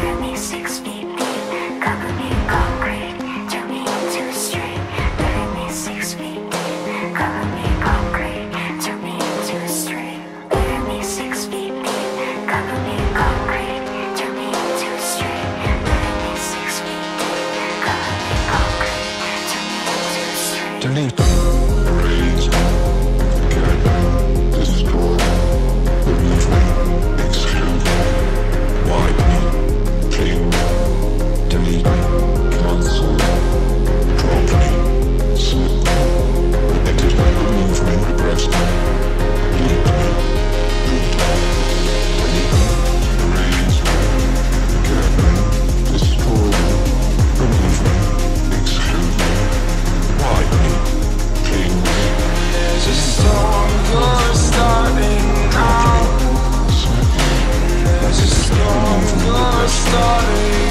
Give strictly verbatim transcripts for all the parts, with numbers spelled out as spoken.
Burn me six feet deep, cover me in concrete, turn me into a string. Burn me six feet deep, cover me in concrete, turn me into a string. Burn me six feet deep, cover me in concrete, turn me into a string. Burn me six feet deep, cover me in concrete, turn me into a string. Delete. Erase. Forget. Destroy. Remove me. Exclude me. Wipe me. Clean me. Delete me. Cancel me. Drop me. Slip me. Edit me. Remove me. Regress me. Delete me. Root me. Delete me. Erase me. Forget me. Destroy me. Remove me. Exclude me. Wipe me. Clean me. There's a storm you're starting now. There's a storm you're starting.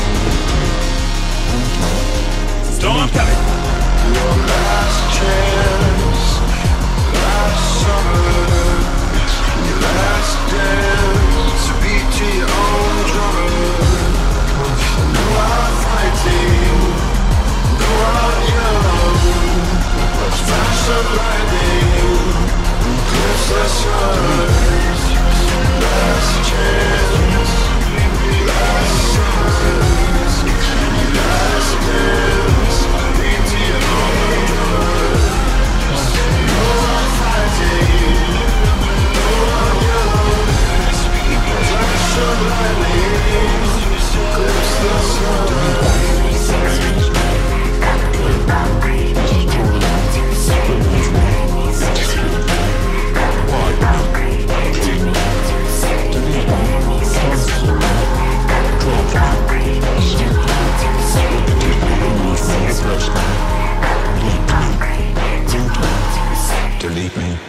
Storm coming! Your last chance, last summer, your last dance to beat to your own drummer. No out fighting, no out young. Flash of lightning, glimpse sunrise. Last chance, last summer, last dance, beat to your own drummer. No out fighting, no out young. Flash of lightning, glimpse sunrise. Cover me in concrete, turn me into a string. Burn me six feet deep, cover me in concrete, turn me into a string. Burn me six feet deep, cover me in concrete, turn me into a string. Burn me six feet deep, cover me in concrete, turn me into a string. Delete me.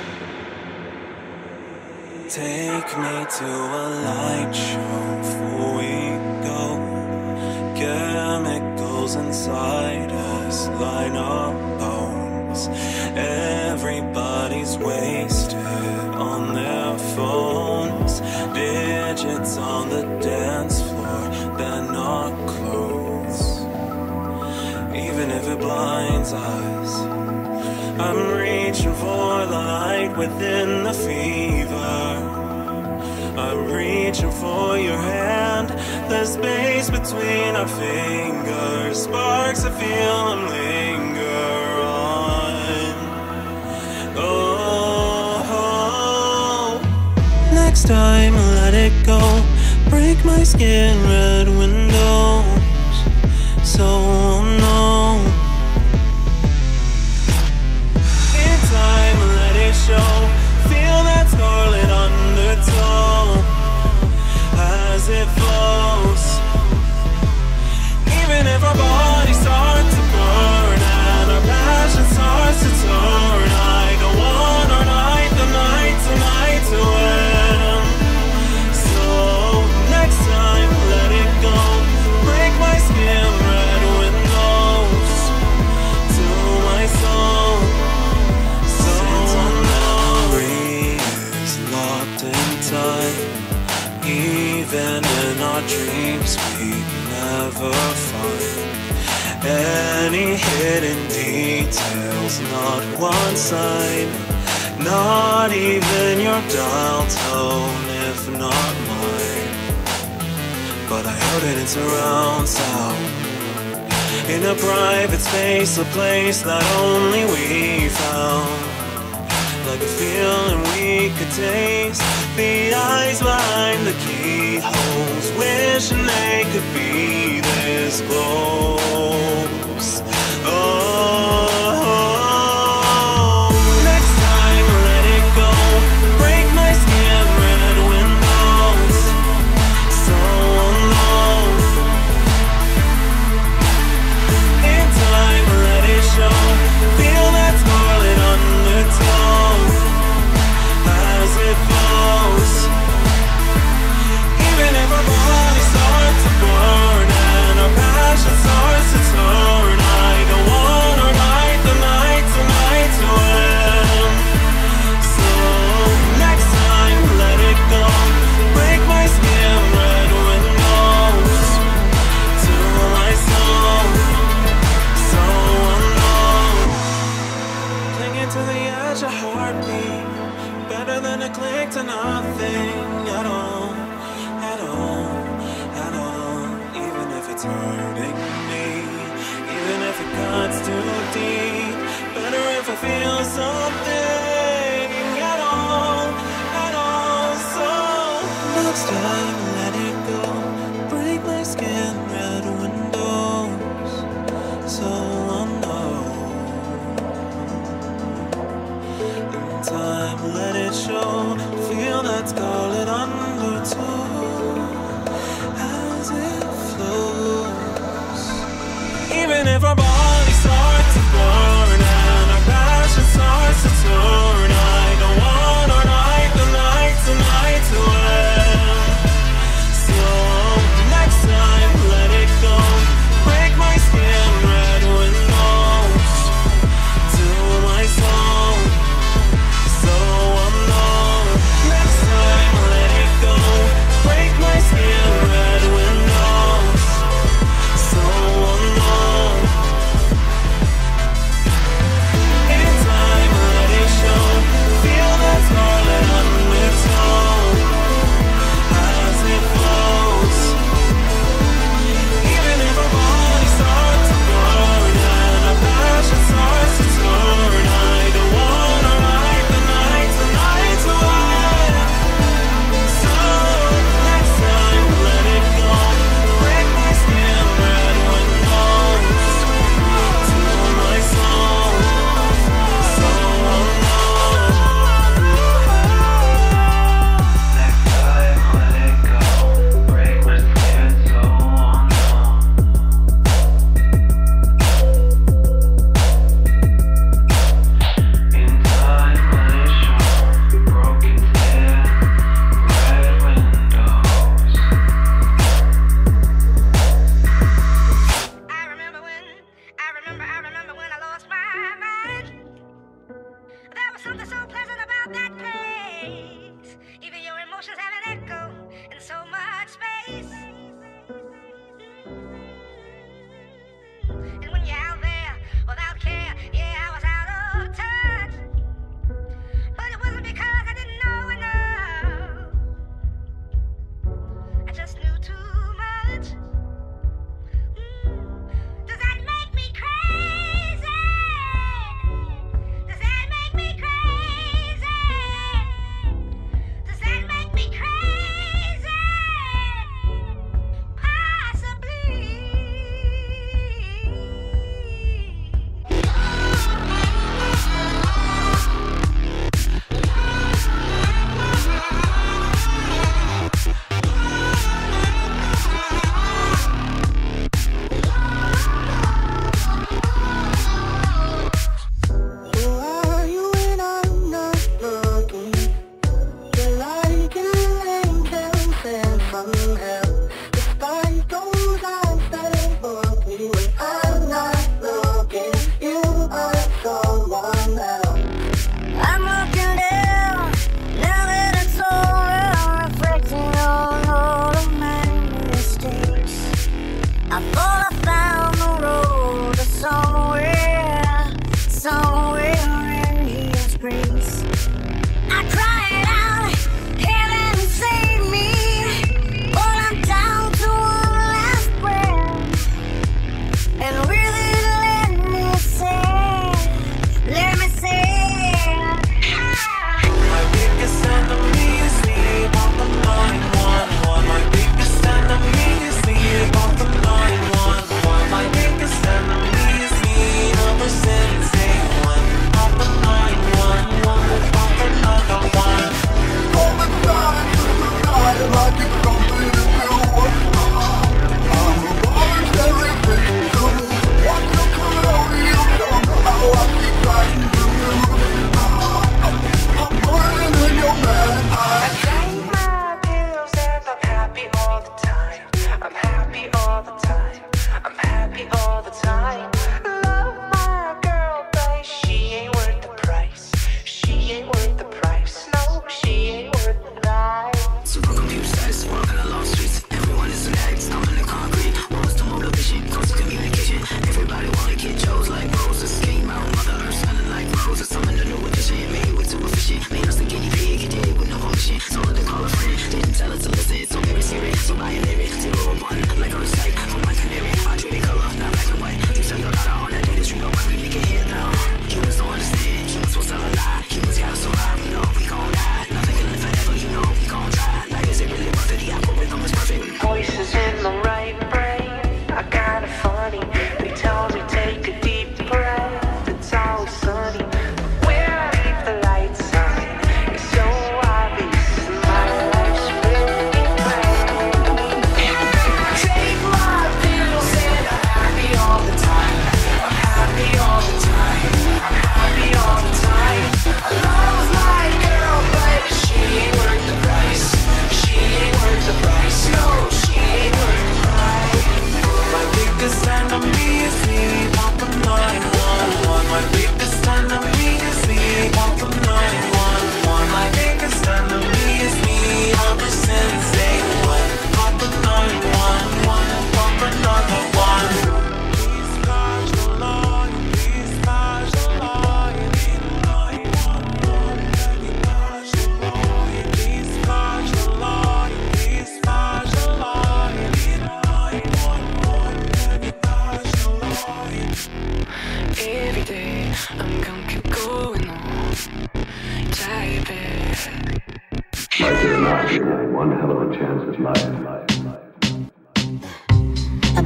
Take me to a light show before we go. Chemicals inside us line our bones. Everybody's wasted on their phones. Digits on the dance floor, they're not clothes. Even if it blinds us, I'm reaching for the light within the fever. I'm reaching for your hand. There's space between our fingers. Sparks I feel them linger on. Oh, next time let it go. Break my skin red windows, so I'll know. In time let it show. Feel that scarlet undertow as it flows. Even if our bodies start to burn and our passion starts to turn, I don't want our night, the night tonight to end. So next time let it go. Break my skin red windows to my soul. So memory is locked in time. Even in our dreams we never find any hidden details, not one sign, not even your dial tone, if not mine. But I heard it in surround sound, in a private space, a place that only we found. Like a feeling we could taste, the eyes behind the keyholes, wishing they could be this close. Oh, next time let it go. Break my skin red windows, so alone. In time let it show. Feel that scarlet undertow as it flows. Even if our bodies start to burn and our passion starts it's hurting me. Even if it cuts too deep, better if I feel something at all, at all. So next time, let it go. Break my skin, red windows, so I know. In time, let it show. Feel that scarlet undertow as it flows. Even if our bodies start to burn and our passion starts to turn, I don't want our night, the night tonight to end. So next time, let it go. Break my skin, red windows to my soul. So I'm low. Next time, let it go. Break my skin, red windows. So I'm low. In time, let it show. Feel that scarlet undertow as it flows. Even if our bodies start to burn and our passion starts to turn, I don't want our night, the night tonight to end. So next time, let it go. Break my skin, red windows to my soul. So I'm low. Next time, let it go. Break my skin, so I'm low. In time, let it show. Broken skin, red windows. I remember when, I remember, I remember when I lost my mind. There was something so pleasant about that place. Even your emotions have an echo in so much space. And when you're out there without care, yeah, I was out of touch. But it wasn't because I didn't know enough. I just knew too much. Does that make me crazy? Does that make me crazy? Does that make me crazy? Possibly. Who are you when I'm not looking? You're like an angel sent from hell. Despite those eyes that look me when I'm not looking, you are someone else. I'm looking down, now that it's over, reflecting on all of my mistakes. I thought I found the road to somewhere, somewhere in His grace. I cried out, heaven save me, but I'm down to one last breath. And really let me say, let me say, My biggest enemy is me on the nine one one. My biggest enemy is me on the nine one one. My biggest enemy is me ever since day one. On the nine one one, on another one. All the time, I like it something to do. I'm a voluntary victim. What you could only somehow I keep trying to do. I'm burning in your man. I take my pills and I'm happy all the time. I'm happy all the time. I'm happy all the time. Love my girl, but she ain't worth the price. She ain't worth the price. No, she ain't worth the price. Super computer status, walking along streets. Everyone is an addict, stomping the concrete. What was the motivation? Close communication. Everybody wanna get chose like roses. Came out, Mother Earth, smelling like roses. I'm in a new edition, made way too efficient. Made us the guinea pig, he did with no volition. So they call a friend, didn't tell her to listen. It's only serious, so I am it. Zero and one, like a recite from my canary.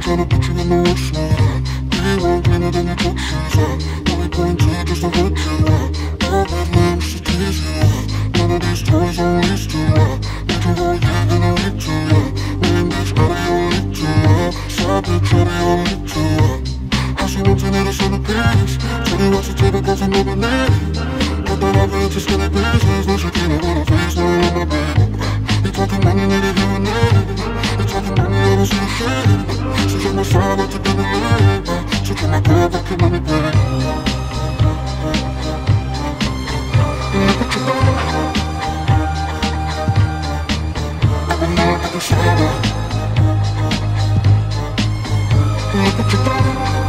trying to put you in the worst mood. Be one cleaner than your coat shoes. Only point two just to hurt you. All that names to tease you. None of these toys on lease to. Make you all year gonna lead to. Name this body on lead to. Side bitch, body on lead to. I see one ten minutes on the page. Tell you what you take because I never need. Got that other into skinny business. No shit, you know what I face, now I'm on my bed. You talking money, nigga, you and me. You talking money, I don't see the shit. She's on my side, I took in the lead. She took my glove, I keep money back. Yeah, put your body. I've been out to the shower. Yeah, put your body.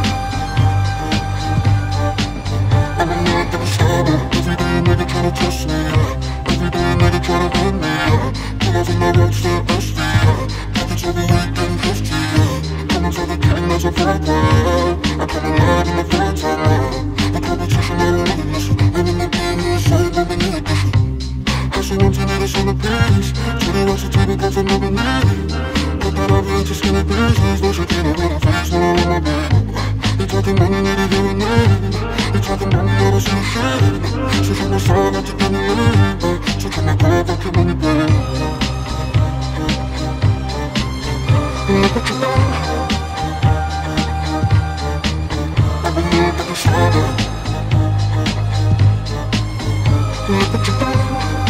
I've been out to the shower. Every day a nigga tryna test me, yeah. Every day a nigga tryna hit me, yeah. Pull in my roadster, S D, yeah. Pockets every week getting fifty, yeah. Coming to the king, that's a fact, yeah. I come alive in the third time, yeah. The competition, I don't even listen. And in the game, you say, let me need this. I see one ten minutes on the page. Tell you what you take because I never need. Got that other into skinny business. No shit, you know what I face, now I'm on my bed. You talking money, nigga, you and me. You talking money, I don't see the shit. She's on my side, I took in the lead. She took my glove, I keep money back. Yeah, put your body. I've been out to the shower. Yeah, put your body.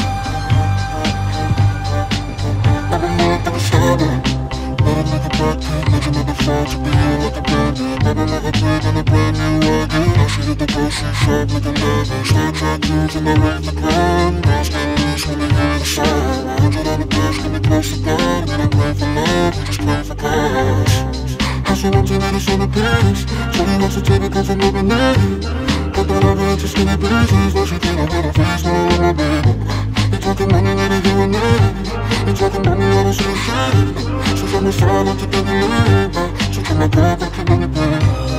I've been out to the shower. Let a nigga back in, let a nigga fall to be here like a bandit. Let a nigga drink on a brand new wagon. I see at the grocery shop like a lavish. Star Trek news and I write the plan. Girls get loose when they hear the sound. A hundred on the dash, get me close to God. We don't play for love, we just play for cash. I see one ten minutes on the page. Tell you what to take because I never need. Got that other into skinny business. No shit, you know what I face, now I'm on my bed. You talking money, nigga, you and me. You talking money, I don't see the shit. She's on my side, I took in the lead. She took my glove, I keep money back.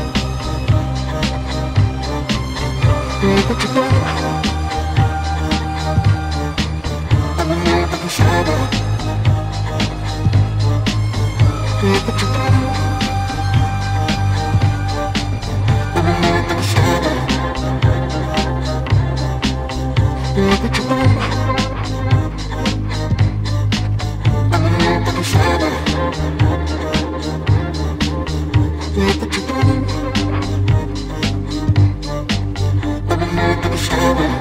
Yeah, put your body. I've been out to the shower. Yeah, put your body. I've been out to the shower. Yeah, put your body. I've been out to the shower. Yeah, put your body. I've been out to the shower.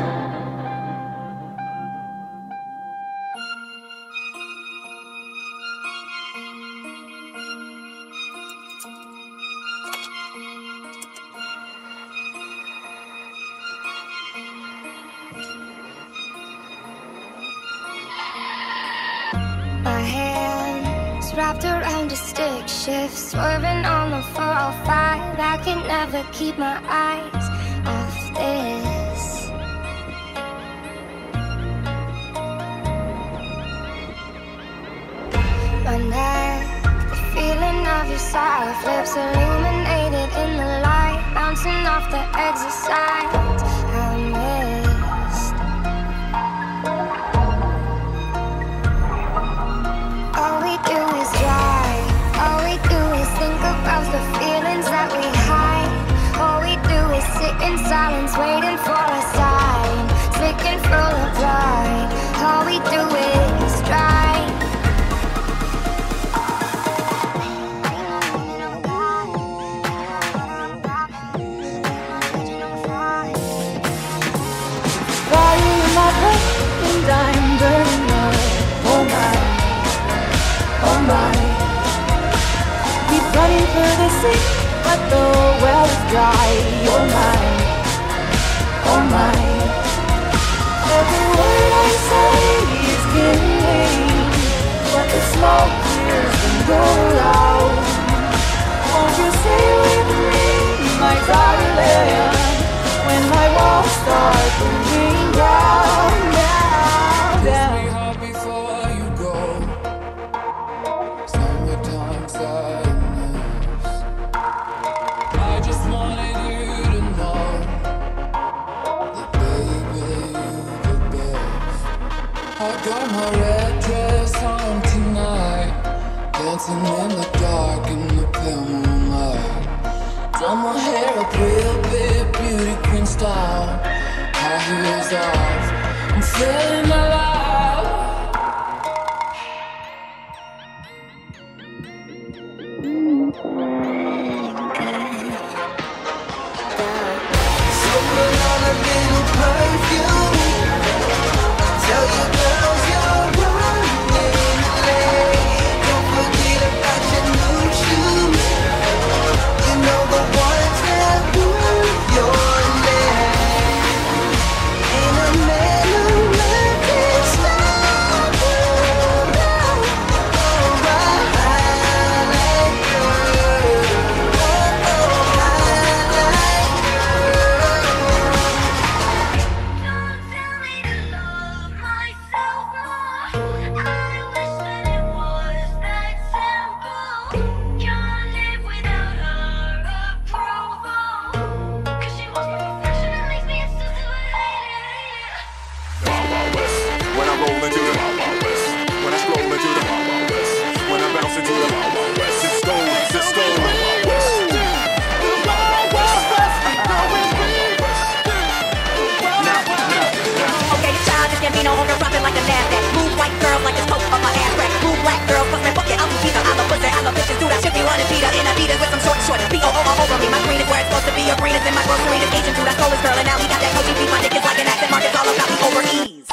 My hands wrapped around a stick shift, swerving on the four oh five. I can never keep my eyes off this. My neck, the feeling of your soft lips illuminated in the light, bouncing off the exit signs I missed. All we do is drive, all we do is think about the feelings that we hide. All we do is sit in silence, waiting for a sign, sick and full of pride. All we do is drive. And I'm burning up, oh my, oh my. Keep running for the sea, but the well is dry, oh my, oh my. Every word I say is killing, but the smoke clears and go out. Won't you stay with me, my darling, when my walls start burning down, down, down. Kiss me hard before you go. Summertime sadness. I just wanted you to know that baby, you're the best. I got my red dress on tonight, dancing in the dark in the pale moonlight. feeling alive. Someone on a little perfume. Tell your girls you're running late. Don't forget about your new shoes. You know the ones that move your name. Ain't a man alive can stop you now. Alright, girl. Oh, alright, Don't tell me to love myself more. I wish that it was that simple. Can't live without her approval. 'Cause she wants perfection and makes me insistent. Wild Wild West. When I roll into the Wild Wild West. When I stroll into the Wild Wild West. When I bounce into the Wild Wild West. It's gold, it's gold. Wild Wild West. Okay, this child is Gambino on the dropping like a NASDAQ. Move white girls like it's coke on my ass crack. Move black girls, fuck me, fuck it, I'm a teaser. I'm a pussy, I'm a bitches, dude, I should be running Peter in Adidas with some short shorts. B O O all over me, my green is where it's supposed to be. Your green is in my grocery, this Asian dude, I stole his girl, and now he got that coachy beat. My dick is like an accent mark, it's all about me over ease.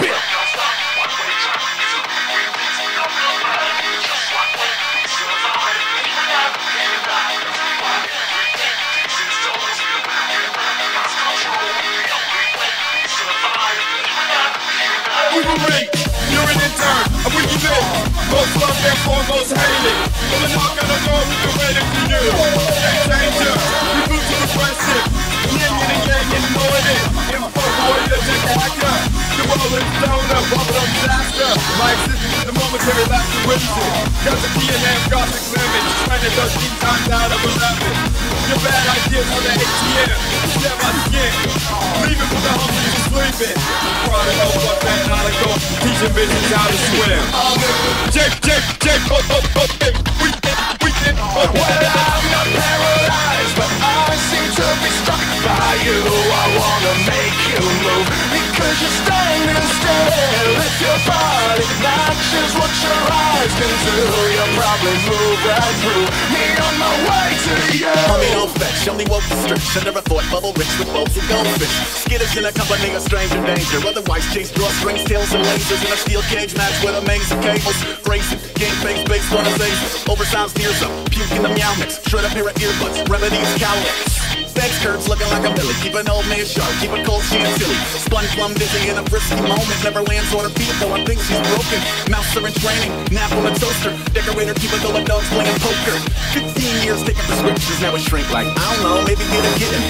Overrate, you're an intern, I'm with you there. Most love, therefore most hated. Well, I'm not gonna go with the way that you do. Game changer, you move to aggressive. Yin yin and yang and knowing it. Info warrior, just hacker. The rolling stoner, bubble disaster. My existence is a momentary lapse of whimsy. Got the D N A of gothic limits. Trying to thirteen times out of eleven. Your bad ideas on the A T M. Share my skin. Leaving for the homies sleeping. Product of what that nautical. Teaching bitches how to swim. Jake, Jake, Jake, oh, oh, oh, Jake. Weekend, weekend, oh, well, I'm not paralyzed, but I seem to be struck by you. I wanna make you move because you're standing still. If your body matches what your eyes can do, you'll probably move right through me on my way to you. Homie, don't fetch, only woke the stretch. I never thought bubble rich with bolts and goldfish. Skitters in a company of stranger danger. Otherwise chase drawstrings, tails and lasers in a steel cage match with a maze of cables. Phrasing, game face based on a phase. Oversized ears up, puke in the meow mix. Shred a pair of earbuds, remedies cowlicks. Thanks curves looking like a Billy. Keep an old man sharp, keep it cold, she ain't silly. Spun plum dizzy in a frisky moment. Never lands on her feet, though I think she's broken. Mouse are in training, nap on a toaster. Decorator, keep a couple of dogs playing poker. Fifteen years taking prescriptions, now it shrink like, I don't know, maybe get a kitten.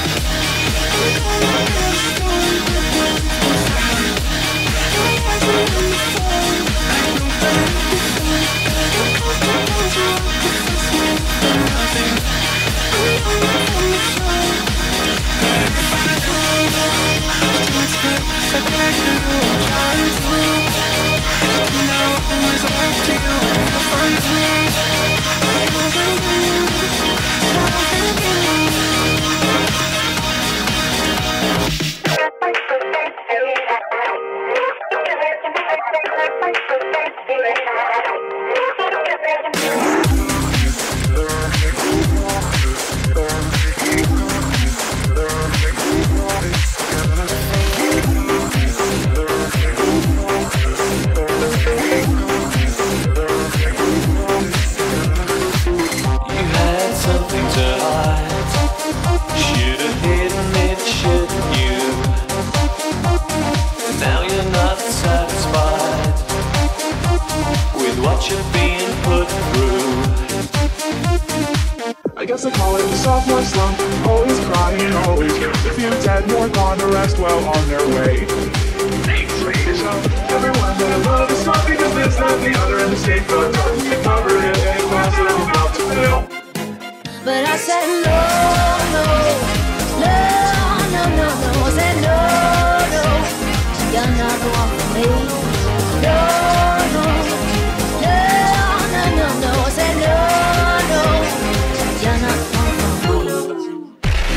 I guess I call it the sophomore slump. Always crying, always a few dead, more gone, the rest well on their way. So everyone that I love is not because this, that, the other, and the state funds are covered in a class that I'm about to fill. But I said no, no, no, no, no, no. I said no, no, you're not the one for me. No, no, no, no, no, no. I said no, no, you're not the one for me.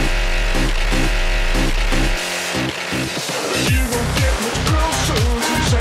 You won't get much closer to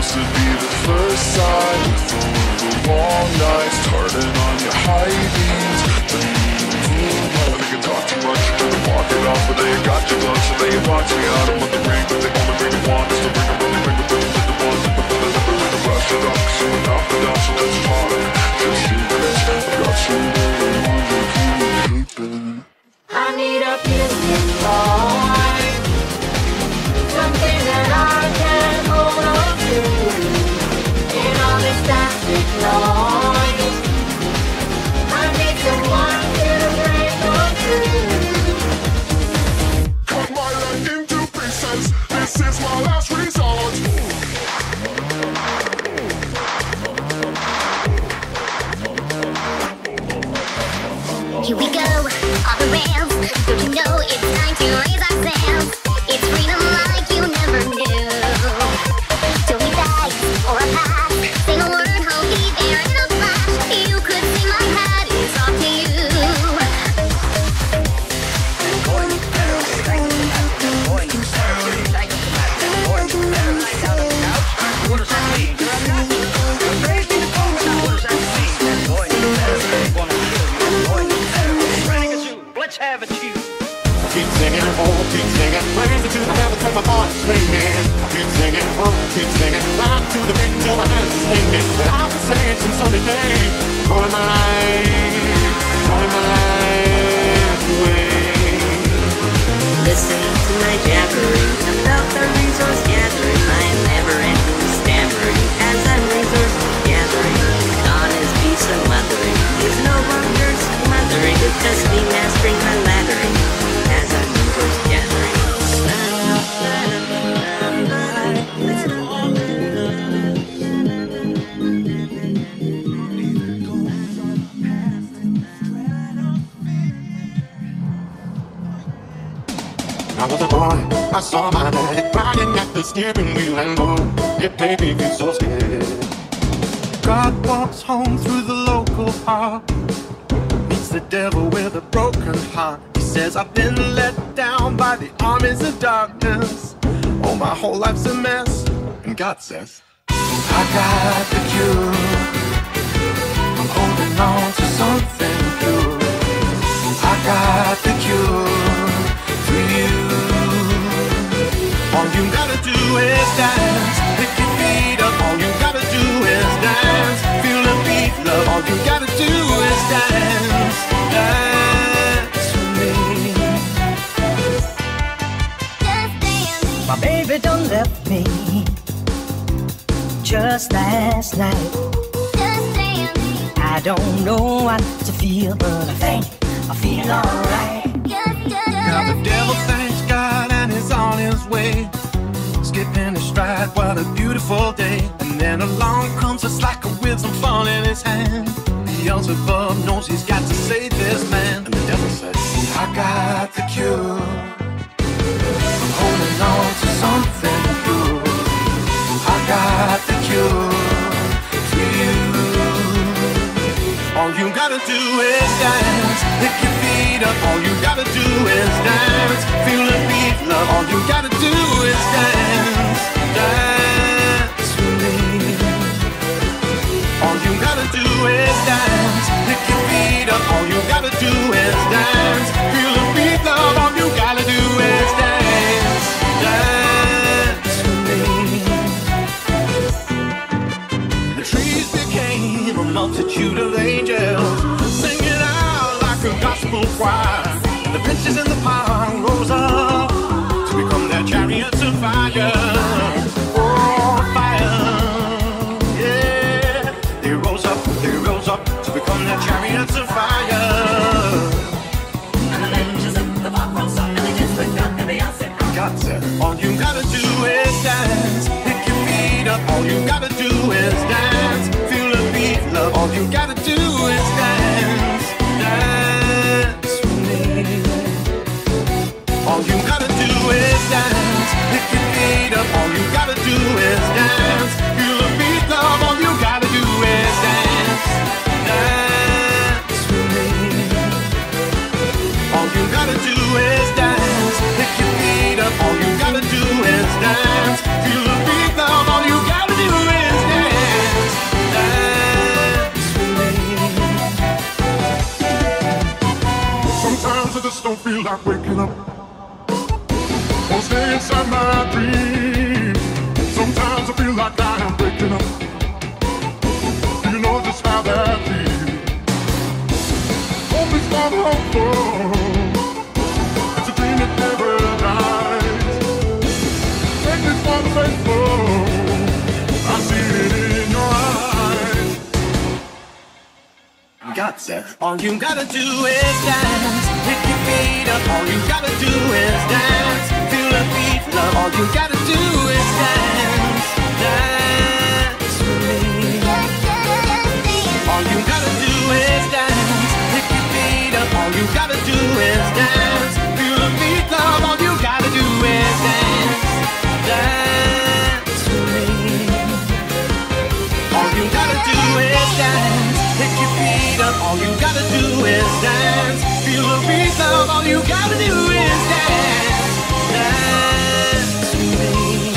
supposed to be the first sight. The long nights, turning on your high beams. I think I talk too much, try to walk it off, but they ain't got your love, so they watch me out. I'm on the ring, but they only bring the one. It's the ring, I'm really ring, but they just the one. But then I never really bust it up, so I'm not the down, so let's party. Just secrets, I got you there, the ones that keep keeping. I need a kissing boy, something that I can hold on to. In all this static noise, I need someone to break on through. Cut my life into pieces, this is my last resort. Here we go, off the rails. Don't you know it's time to raise our sails? It's freedom like you never knew. Don't need bags or a pass. Say the word, I'll be there in a flash. You could see my hat, it's off to you. Let's have a chew. Keep singing, oh, keep singing, praise to the heavens when my voice is ringing. Keep singing, oh, keep singing, rock to the beat till my hands are singing. But I've been singing since Sunday day, going my life, going my life away. Listen to my jabbering about the resource gathering. My never-ending stammering as I'm resource gathering. Dawn is peace and weathering. Is no longer smothering. Just me mastering my laddering as I'm resource gathering. I was a boy, I saw my daddy riding at the steering wheel and oh, it made me feel so scared. God walks home through the local park, meets the devil with a broken heart. He says, I've been let down by the armies of darkness. Oh, my whole life's a mess. And God says, I got the cure. I'm holding on to something pure. I got the cure for you. All you gotta do is dance, pick your feet up. All you gotta do is dance, feel the beat, love. All you gotta do is dance, dance with me. My baby done left me just last night. I don't know what to feel, but I think I feel alright. Now the devil thanks God and is on his way, skipping his stride, what a beautiful day. And then along comes a slacker with some fun in his hand. Beelzebub knows he's got to save this man. And the devil says, I got the cure. I'm holding on to something pure. I got the cure for you. All you gotta do is dance, pick your feet up. All you gotta do is dance, feel the beat, love. All you gotta do is dance, dance with me. All you gotta do is dance, pick your feet up. All you gotta do is dance, feel the beat, love. All you gotta do is dance, dance with me. The trees became a multitude of angels, singing out like a gospel choir. The benches in the park rose up to become their chariots of fire. Oh, fire, yeah. They rose up, they rose up to become their chariots of fire. And the benches in the park rose up, and they just looked up and they all said, God said, all you gotta do is dance, pick your feet up. All you gotta do is dance, feel the beat, love. All you gotta do is dance, dance with me. All you gotta do is dance, pick your feet up. All you gotta do is dance, feel the beat, love. All you gotta do is dance, dance with me. All you gotta do is dance, pick your feet up. All you gotta do is dance, feel the beat, love. All you gotta do feel like waking up. Wanna stay inside my dream. Sometimes I feel like I am breaking up. Do you know just how that feels? Hope is not hopeful. It's a dream that never dies. Faith is for the faithful. I see it in your eyes. Got that. All you gotta do is dance. Pick your feet up. All you gotta do is dance. Feel the beat, love. All you gotta do is dance. Dance with me. All you gotta do is dance. Pick your feet up. All you gotta do is dance. Feel the beat, love. All you gotta do is dance. Dance with me. All you gotta do is dance. Pick your feet up. All you gotta do is dance. Feel the beat, love. All you gotta do is dance. Dance with me.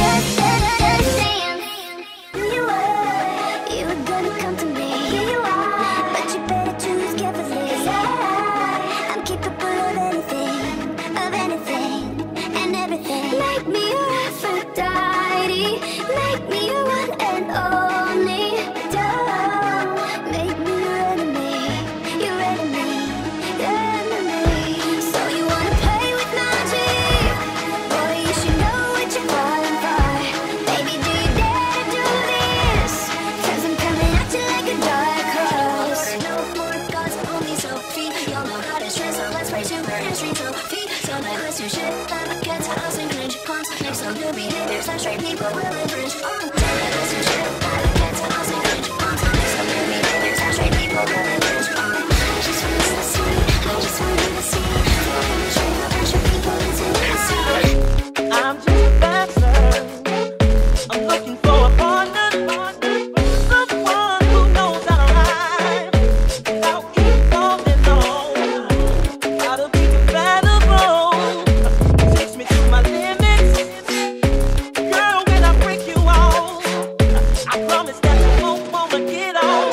You were, you were gonna come to me. Here you are, but you better choose carefully. 'Cause I, I'm capable of anything, of anything, and everything. Make me your Aphrodite, make me your one and only. Don't make me your enemy, your enemy, your enemy. So you wanna play with magic? Boy, you should know what you're falling for. Baby, do you dare to do this? 'Cause I'm coming at you like a dark horse. No more gods, only Sophie. Y'all know how to stress, so let's play super history trophy. So necklace you shit, that gets house and cringe cons. Next some new behaviors that straight people will infringe on. So necklace you shit, that gets house and cringe cons. Next some new behaviors that straight people will infringe on. I just want you to see, I just want you to see. I'm a train of pressure, people is in the sea. I'm just a dancer. I'm looking for a partner, someone who knows how to ride without evolving on. Gotta be compatible. Takes me to my limits. Girl, when I break you off, I promise that you won't wanna get off.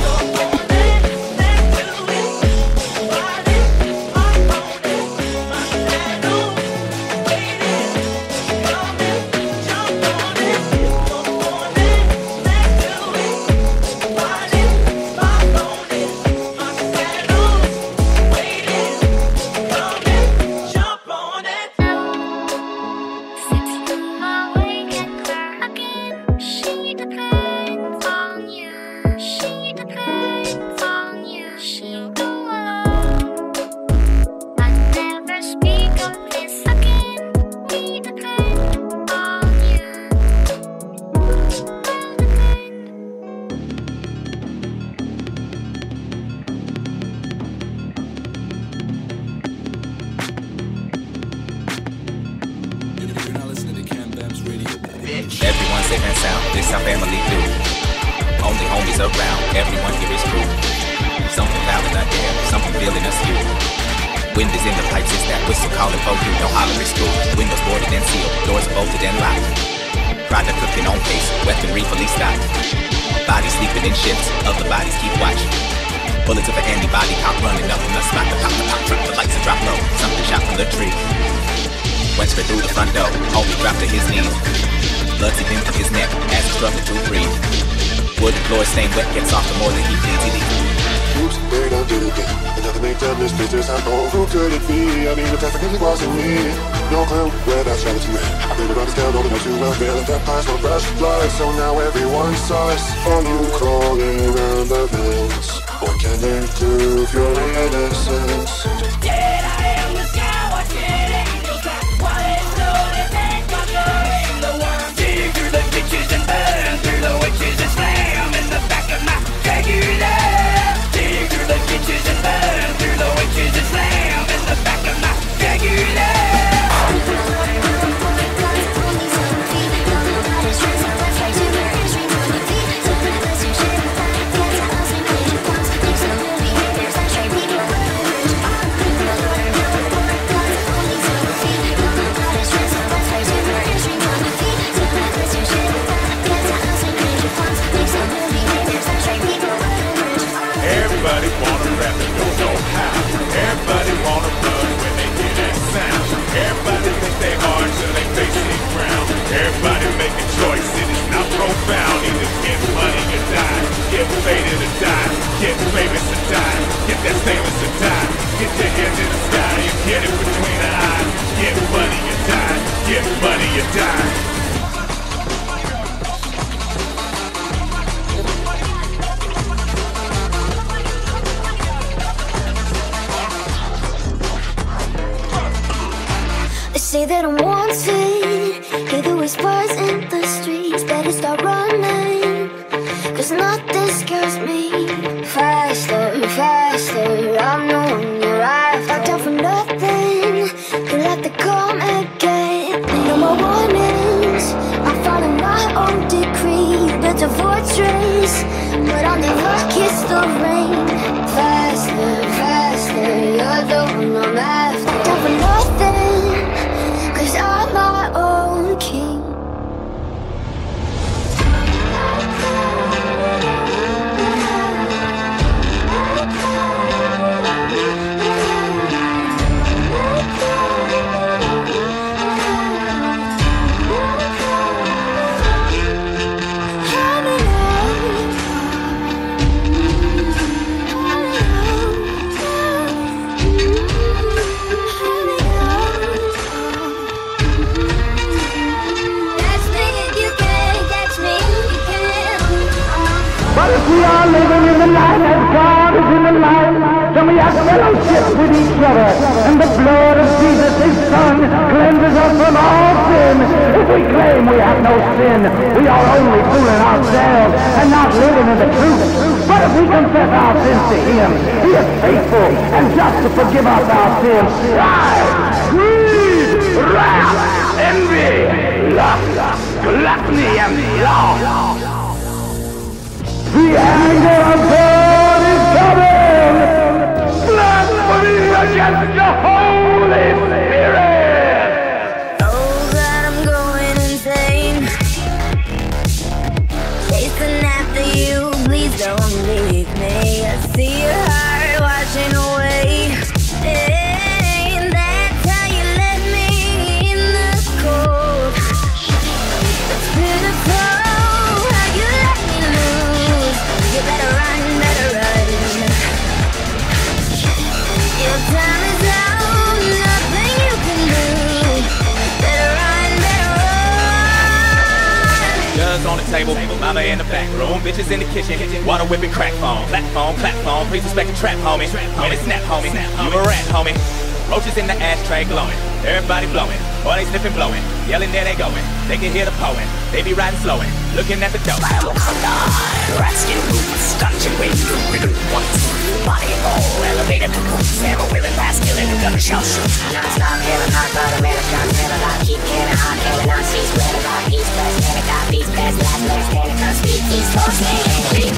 She depends on you. She depends on you. She go alone. I never speak of this again. We depend on you. Everyone's safe and sound, this our family do. Only homies around, everyone here is cool. Something loud in the air, something feeling us you. Wind is in the pipes, it's that whistle calling for you. Don't holler at school, windows boarded and sealed, doors bolted and locked. Product cooking on pace, weaponry fully stocked. Bodies sleeping in shifts, other bodies keep watch. Bullets of an antibody count running up from the spot. The pop, the pop, drop the lights and drop low. Something shot from the tree. Went straight through the front door, homie dropped to his knees. Blood seeping into his neck as he struggled to breathe. Wooden floor stained wet, gets softer more than he bleeds. He leaves. Oops, they done did it again. Another make them this business. I know who could it be? I mean, the traffic really wasn't me. No clue where that strategy went. I couldn't understand all the way too well. Failing vampires for fresh blood. So now everyone sucks. Are you crawling around the bends? What can they prove your innocence? Dead I am the sky, watching angels fly. While it's slowly take my blood. The worm dig through the ditches and burn through the witches and slam in the back of my Dracula. Dig through the ditches and burn through the witches and slam in the back of my Dracula. People get unwanted. Hear the whispers in the streets, better start running, cause nothing scares me. Faster, faster, I'm the one you're after. Back down from nothing, you'll have to come again. No more warnings, I'm following my own decree. Built a fortress, but I'll never kiss the rain. Faster, faster, you're the one I'm after. Back down from nothing, cause I'm my own king. But if we are living in the light as God is in the light, then we have fellowship with each other, and the blood of Jesus, his Son, cleanses us from all sin. If we claim we have no sin, we are only fooling ourselves and not living in the truth. But if we confess our sins to him, he is faithful and just to forgive us our sins. Pride, greed, wrath, envy, lust, gluttony, and sloth. The anger of God is coming! Blasphemy against the Holy Spirit! Oh God, I'm going insane, chasing after you, please don't leave me. I see your heart washing away, and that's how you let me in the cold. It's pitiful how you let me lose. You better run, better run. Your time is out, nothing you can do. Better run, better run. Guns on the table, mama in the back room, bitches in the kitchen, water whipping crack phone, platform, platform, please respect the trap, homie. When it snap, homie, you a rat, homie. Roaches in the ashtray glowing, everybody blowing, boy they sniffing, blowing, yelling there they going. They can hear the poem, they be riding slowing, looking at the dope. Rats get roots, dungeon window, riddle once. Body and roll, elevator to boots. Ammo wheeling, masculine, and gun shell shoot. Non-stop, hailing hot, butter, man, shot, never got keep cannon hot, hailing on seas, wheeling hot, east, west, panic, got beats, best, last, letter, standing, gun, speed, east, coast, man,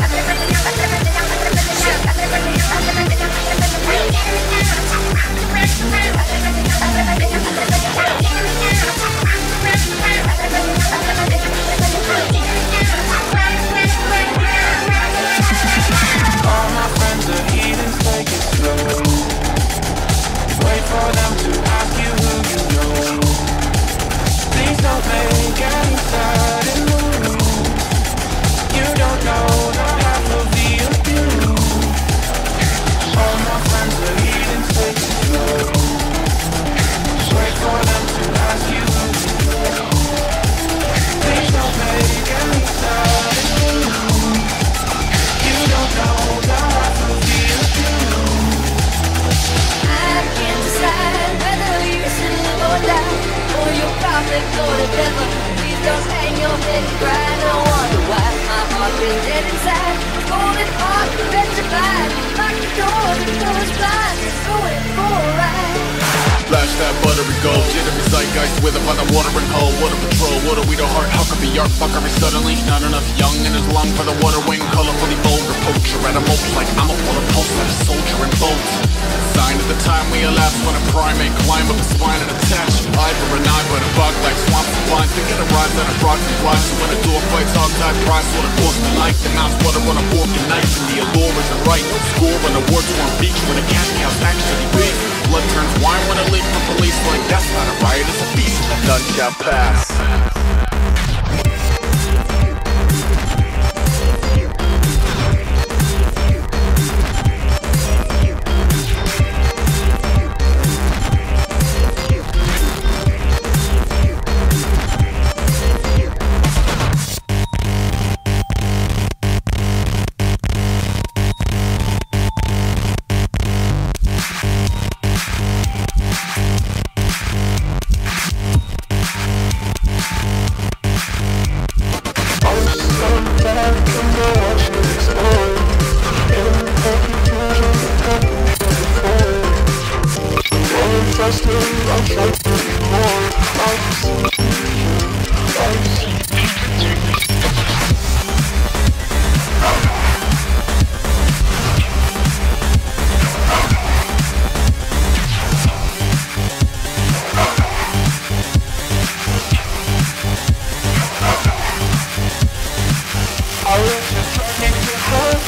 All my friends are heathens, take it slow. Wait for them to ask you who you know. Please don't make any sudden moves. You don't know the half of the abuse. All my friends are heathens, take it slow. Wait for them to ask you who you know. Please don't make any sudden moves. You don't know the half of the abuse. I can't decide whether you're sinning or die, or you're probably go to devil. Please don't hang your head and cry. No wonder why my heart been dead inside. It's holding hard, petrified. Lock the door, the door's blind. It's going for a ride. Flash that buttery gold, jittery zeitgeist with up on the watering hole. Water patrol, water we the heart, how could be art fuckery suddenly? Not enough young in his lung for the water wing, colorfully vulgar poacher at a moat like I'm a full of pulse at a soldier in bolt. Sign of the time we elapse when a primate climb up a spine and attach eye for an eye, but a bug like swamps and vines to get a rise out of frogs and flies. So when a door fights hog tied price, what a cost to life, the mouse water on a fork and knife, and the allure isn't right. No score when the war torn beach when a cash cow's actually big. Blood turns wine when I leave for police, like that's not a riot, it's a beast. None shall pass.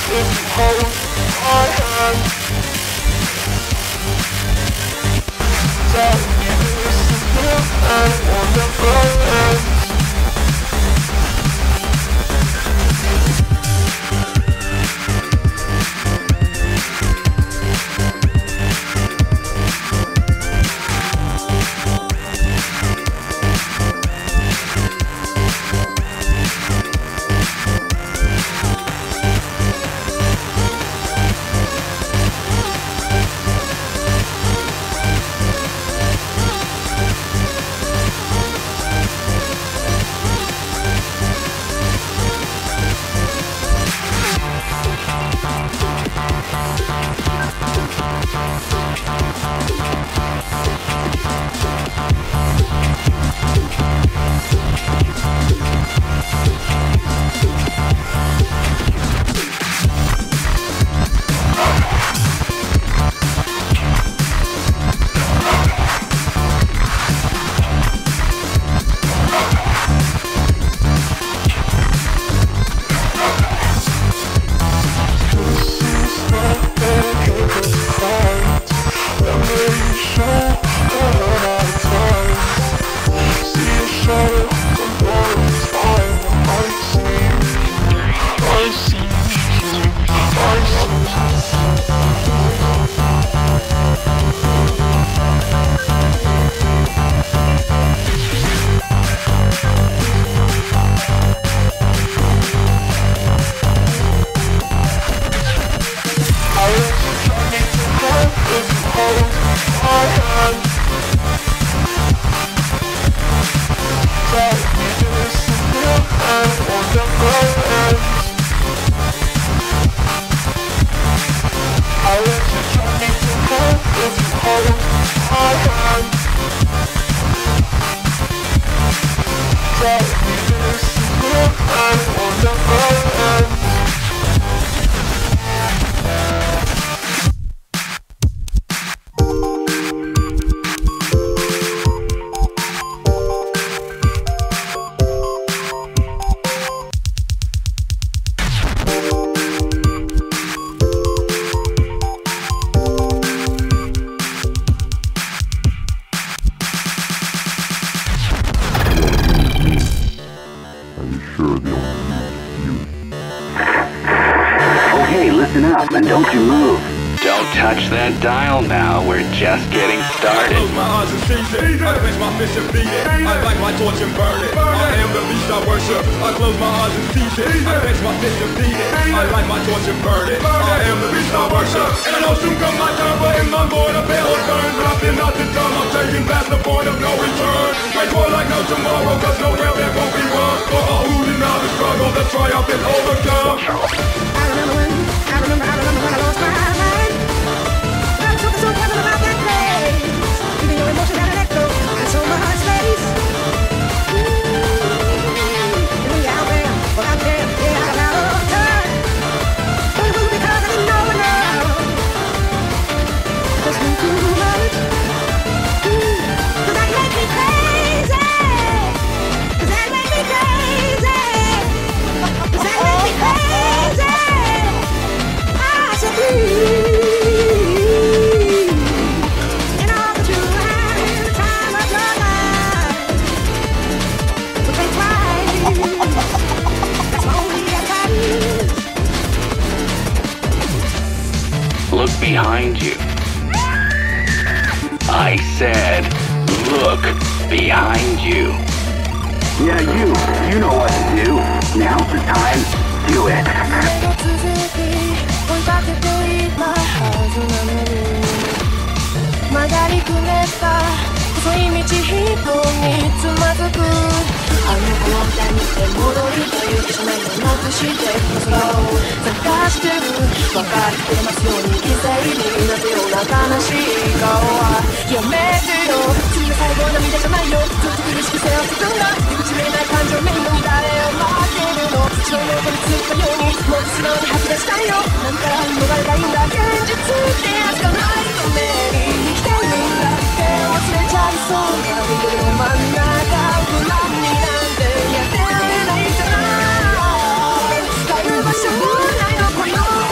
if you hold my hand. Tell me this is real and will never end. Dial now, we're just getting started. I close my eyes and seize it. I clench my fist and beat it. I light my torch and burn it. I am the beast I worship. I close my eyes and seize it. I clench my fist and beat it. I light my torch and burn it. I am the beast I worship. And I know soon come my turn, but in my void a bell turns. But I feel not the done. I'm taking past the point of no return. Wait for like no tomorrow, cause no real there won't be one. For all who deny the struggle, the triumph is overcome. I remember when, I remember, I remember when I lost my mind. So careful about that place. Even your emotion had an echo. I saw my heart space. And when you're out there, well out there, yeah, I'm out of time. But it was because I didn't know enough. I just knew too much. Cause that made me crazy. Cause that made me crazy. Cause that made me crazy. I said please. Look behind you. I said, look behind you. Yeah, you. You know what to do. Now's the time. Do it. Thank you.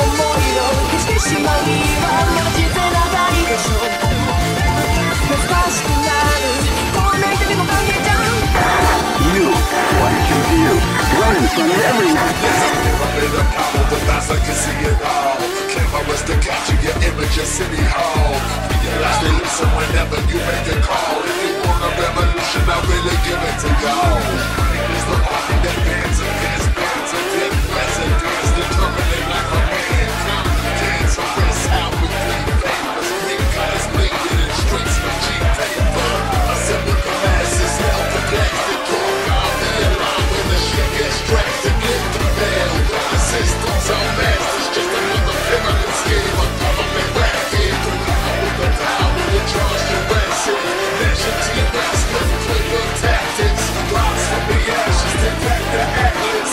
from everyone. I'm in the power, the fast I can see it all. Cameras to capture your image at City Hall. Realize they listen whenever you make a call. If you want a revolution, I really give it to y'all. It's the party that bands against bands against presidents, determining like a man. Dance on this out with clean papers, green colors bleeding in streets with cheap paper. Assemble the masses, help the gas, the talk all day long when the shit gets tracked to get the bail. The system's on masters, just another pyramid scheme. A government racket, with the power to charge the ransom. Nation team wrestling, clever tactics, rise from the ashes to back the atlas.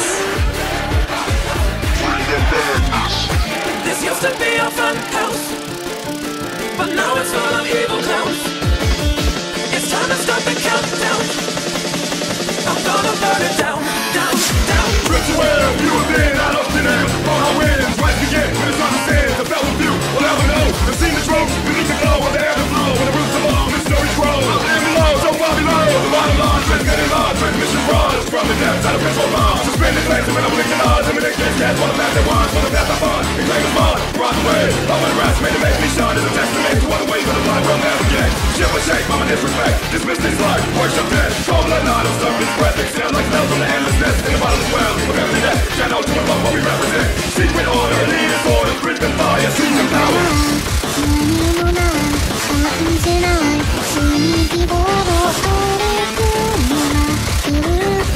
This used to be a fun house, but now it's full of evil clowns. It's time to stop and count down. I'm gonna burn it down, down, down. Ritual, you have been out of thin air. All our wins, right begin when it's understand. The fellow few will never know. They've seen the truth, beneath the glow of the air to flow. When the roots of all this story grow. And below, so far below. The bottom line, trends getting large. Transmission runs from the depths out of control lines. Suspended flames, when I'm blinking odds. Imitation cats, one of that they want. One of that I fun. And claim it's mine, run away. I want to rest, made to make me shine. As a testament to other ways of the blind will navigate. Ship and shake, mama disrespect. Dismiss this life, worship death. Cold blood, not of surface breath. Exhale like smells from the endlessness. In the bottomless well of every death. Channel to above what we represent. Secret order, lead is order. Grit and fire, truth and power. 何もない感じない水滴を歩くような来る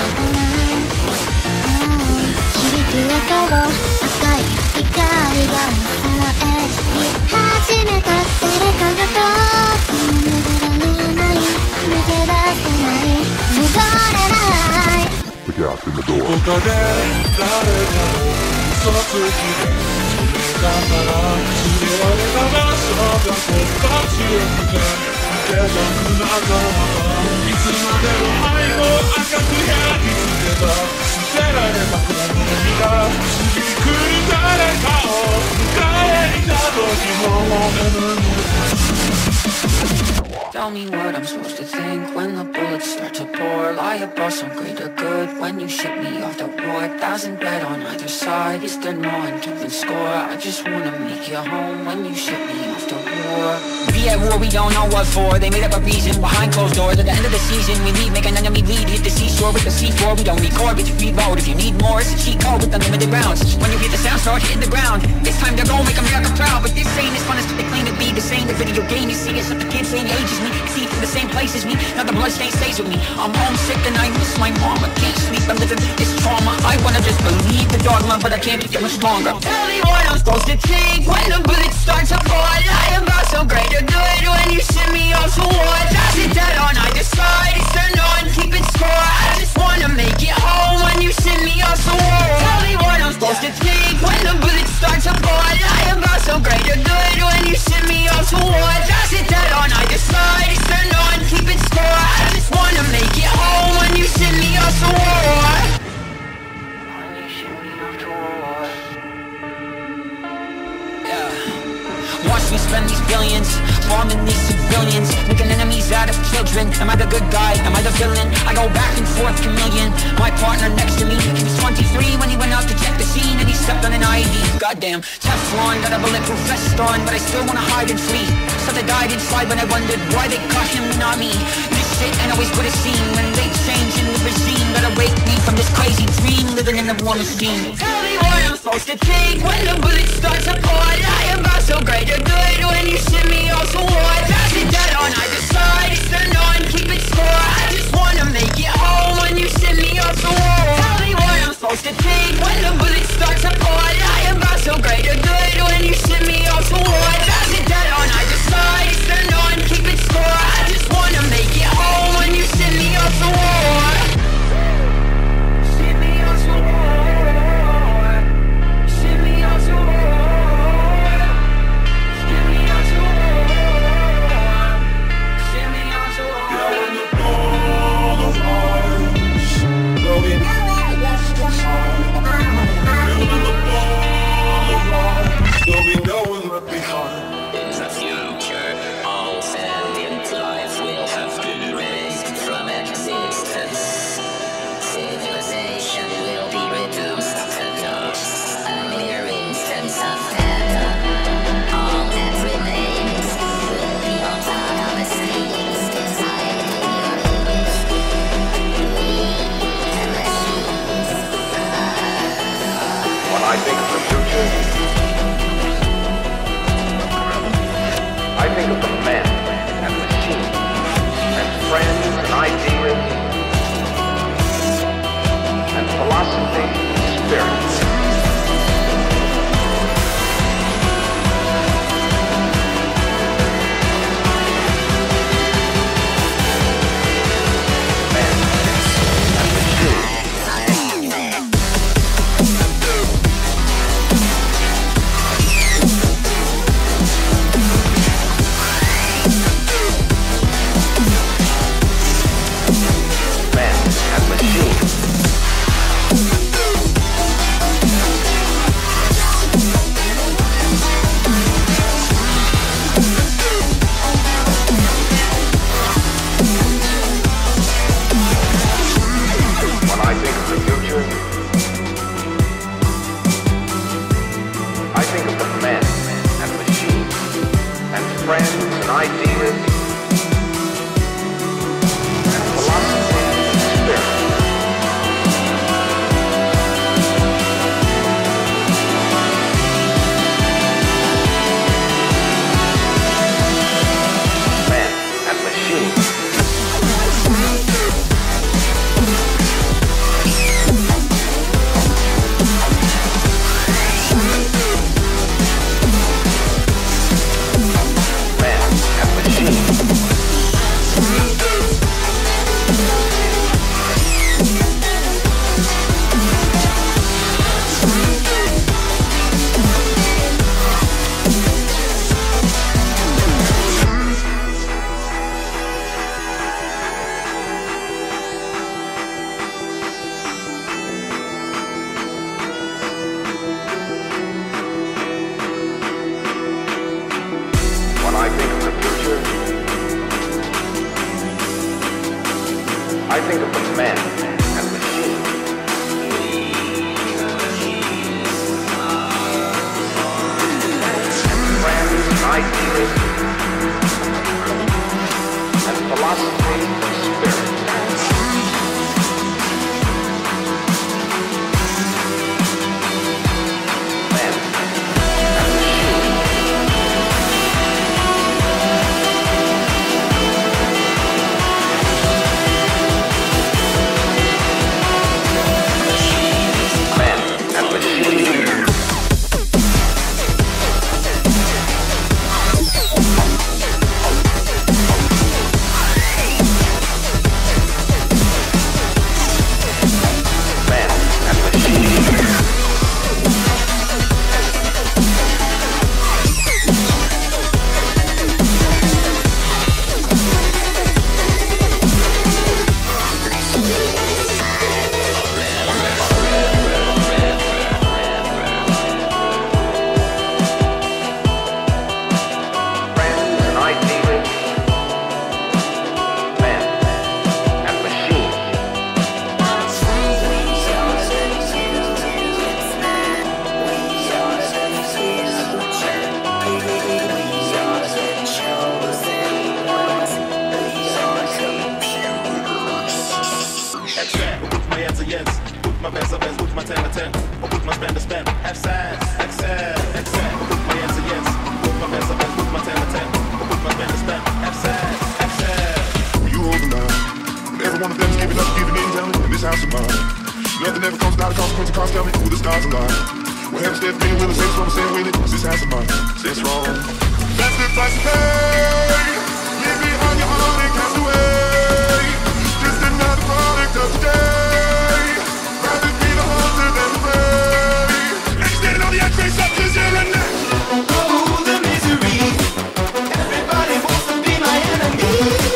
響くエコー赤い光がさえ始めた誰かがと逃げられない抜け出せない戻れない The gap in the door. どこかで誰かの嘘つきでだから告げられた場所がこっちへ来て手がつながいつまでも愛を赤く焼き付けた捨てられた恋が次来る誰かを迎えに来た時も眠る Tell me what I'm supposed to think when the bullets start to pour. Lie about some greater good when you ship me off the war. Thousand dead on either side, is there no one keeping score? I just wanna make you home when you ship me off the war. Be at war, we don't know what for. They made up a reason behind closed doors. At the end of the season, we leave, make an enemy bleed. Hit the seashore with the C four. We don't record, but you reload. If you need more, it's a cheat code with unlimited rounds. When you hear the sound start hitting the ground, it's time to go make America proud. But this ain't as fun as what they claim to be. This ain't the video game you see. It's not the kid same age as me. See from the same place as me. Now the blood stain stays with me. I'm homesick and I miss my mama. Can't sleep, I'm living this trauma. I wanna just believe the dogma, but I can't get much longer. Tell me what I'm supposed to think when the bullet starts to pour. Lie about some greater good when you send me off to war. Toss it dead on either side. It's turn on, keep it score. I just wanna make it home when you send me off to war. Tell me what I'm supposed to think when the bullet starts to pour. Lie about some greater good when you send me off to war. Toss it dead on either side. It's turn on, keep it score. I just wanna make it home when you send me off to war. Watch me spend these billions, bombing these civilians, making enemies out of children. Am I the good guy? Am I the villain? I go back and forth chameleon. My partner next to me, he was twenty-three when he went out to check the scene, and he stepped on an I V. Goddamn, Teflon, got a bulletproof vest on, but I still wanna hide and flee. So they died inside when I wondered why they caught him, not me. This shit ain't always what it seemed. When they change in the regime, gotta wake me from this crazy dream, living in the war machine. Tell me what I'm supposed to think when the bullets start to pour. Lie about so greater good when you send me off to war. Toss it dead on either side. It's turn on, keep it score. I just wanna make it home when you send me off to war. Tell me what I'm supposed to think when the bullets start to pour. Lie about so greater good when you send me off to war. Toss it dead on either side. It's turn on, keep it score. I just wanna make it home when you send me off to war. Send me off to war. Send me off to war. I think of the future, I think of the men and machines and friends and ideas and philosophy and spirit. I think of the men and machines. And friends and ideas and philosophy and spirit. Men and machines. Nothing ever comes without a consequence, cause tell me who the stars align. Well, heaven stepped in, will it say strong, say with it, this has a mind, stay strong. That's the price to pay, leave behind your heart and cast away. Just another product of today, rather be the hunter than the prey. Extending all the x-rays up to zero now. Oh, the misery, everybody wants to be my enemy.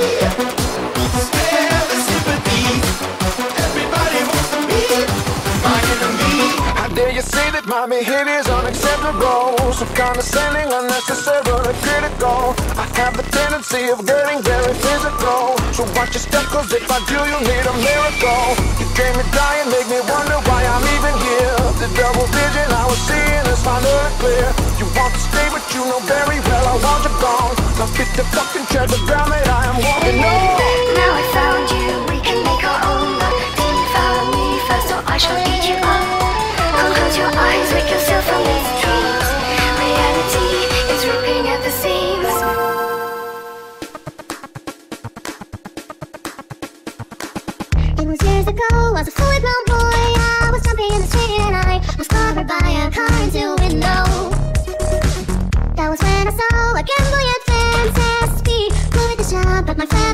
Spare the sympathy, everybody wants to be my enemy. How dare you say that my behavior is unacceptable, so condescending, unnecessarily critical. I have the tendency of getting very physical, so watch your step, cause if I do, you'll need a miracle. You came to die and make me wonder why I'm even here. The double vision I was seeing is finally clear. You want to stay, but you know very well I want you gone. Now get the fucking tread the ground that I am walking on. Now I found you, we can make our own love. Then you found me first, so I shall lead you on. Now close your eyes, we can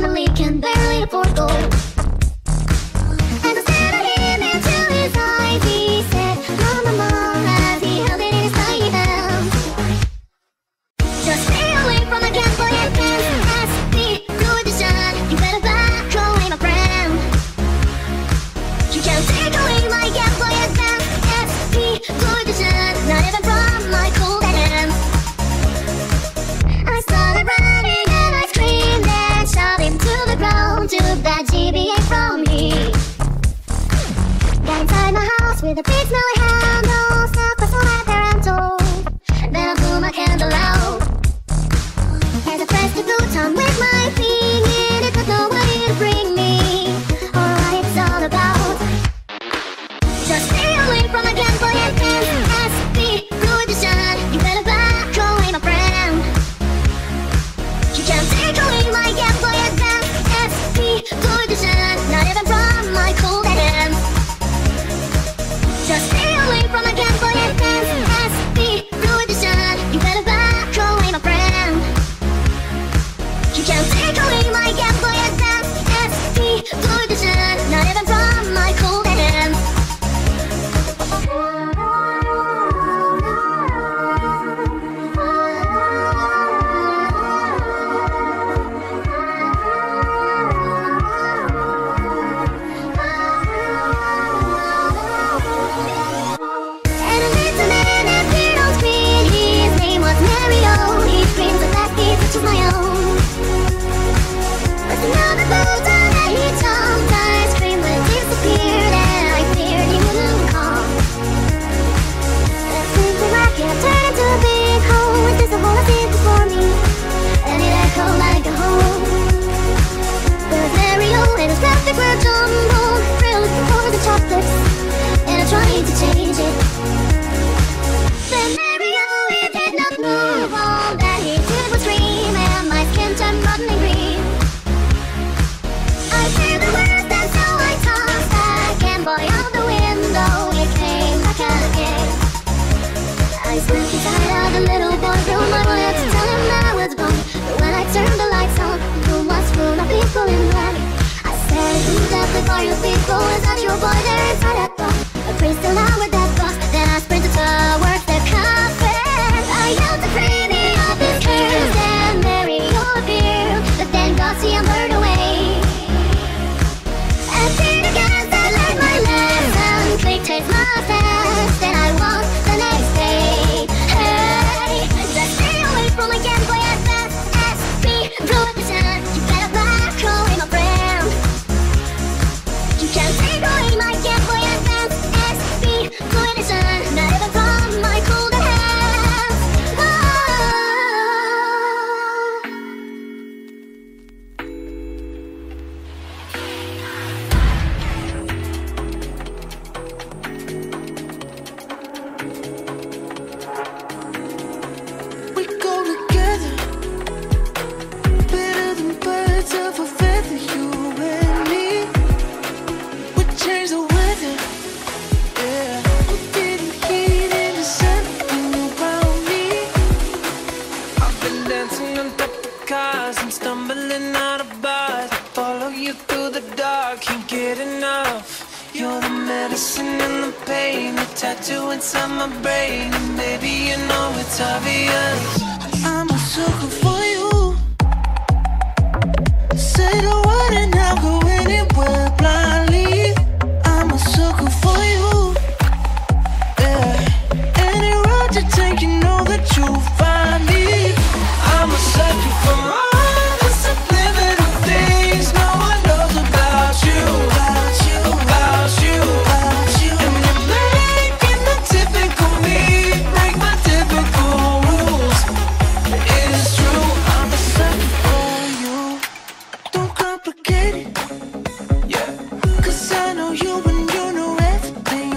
family can barely afford gold. And I stared at him into his eyes. He said, Mama, Mama, as he held it in his tiny hands. Just stay away from the Game Boy Advance. S P through the sun. You better back away, my friend. You can't take away my Game Boy Advance. S P through the sun. Not even from my cold hands. I started running and I screamed and shot him to the ground. Took that G B A from me. Got inside my house with a big smelly handle. Stuck was so my parental. Then I blew my candle out. As I pressed the button with my feet, it was nobody to bring me or what it's all about. Just stay away from the Game Boy Advance. S P through the sun. You better back away, my friend. You can't take away my Game Boy Advance. S P through the sun. Not even from my cold hands. Just stay away from the Game Boy Advance. S P through the sun. You better back away, my friend. You can't take away my Game Boy Advance. S P through the sun. Not even from my cold hands. And a little man appeared on screen. His name was Mario. He screamed so fast he touches my own. But another button that he jumped, I screamed when it disappeared, and I feared he wouldn't come. That simple rocket turned into a big hole. Is this a hole I see before me? And it echoed like a home. There was Mario and his plastic were jumbled, filled for the chocolates, and I tried to change it. Then Mario, he did not move. All that he did was scream, and my skin turned rotten and green. I said the words, and so I tossed that Game Boy out the window. It came back again. I slipped inside of the little boy's room. I wanted to tell him I was wrong, but when I turned the lights on, the room was full of people in black. I said, who's that the bar you people? Is that your boy there inside that bar? A priest along with that boss. Then I sprinted towards the coffin. I yelled to free me of his curse, and Mario appeared, but then Gossie and burned away. And Peter Gas that learned my lesson, clicked his mustache, then I walked the next day. Hey, just stay away from my Game Boy Advance. S P through the sun. You better back away, my friend. You can't take away my Game Boy Advance. S P through the sun. Not even from my cold hands. Oh. We go together, better than birds of a feather, you and me. We change the weather, yeah. I'm getting heat in the sun when you're around me. I've been dancing on top of cars and stumbling out of bars. Follow you through the dark, can't get enough. You're the medicine and the pain, the tattoo inside my brain. And baby, you know it's obvious, I'm a sucker for you. Say the word and I'll go anywhere blindly. I'm a sucker for you, yeah. Any road you take, you know that you'll find me. I'm a sucker for all the subliminal things no one knows about you, about you, about you, about you. And you're making the typical me break my typical rules. It is true, I'm a sucker for you. Don't complicate it, yeah. 'Cause I know you and you know everything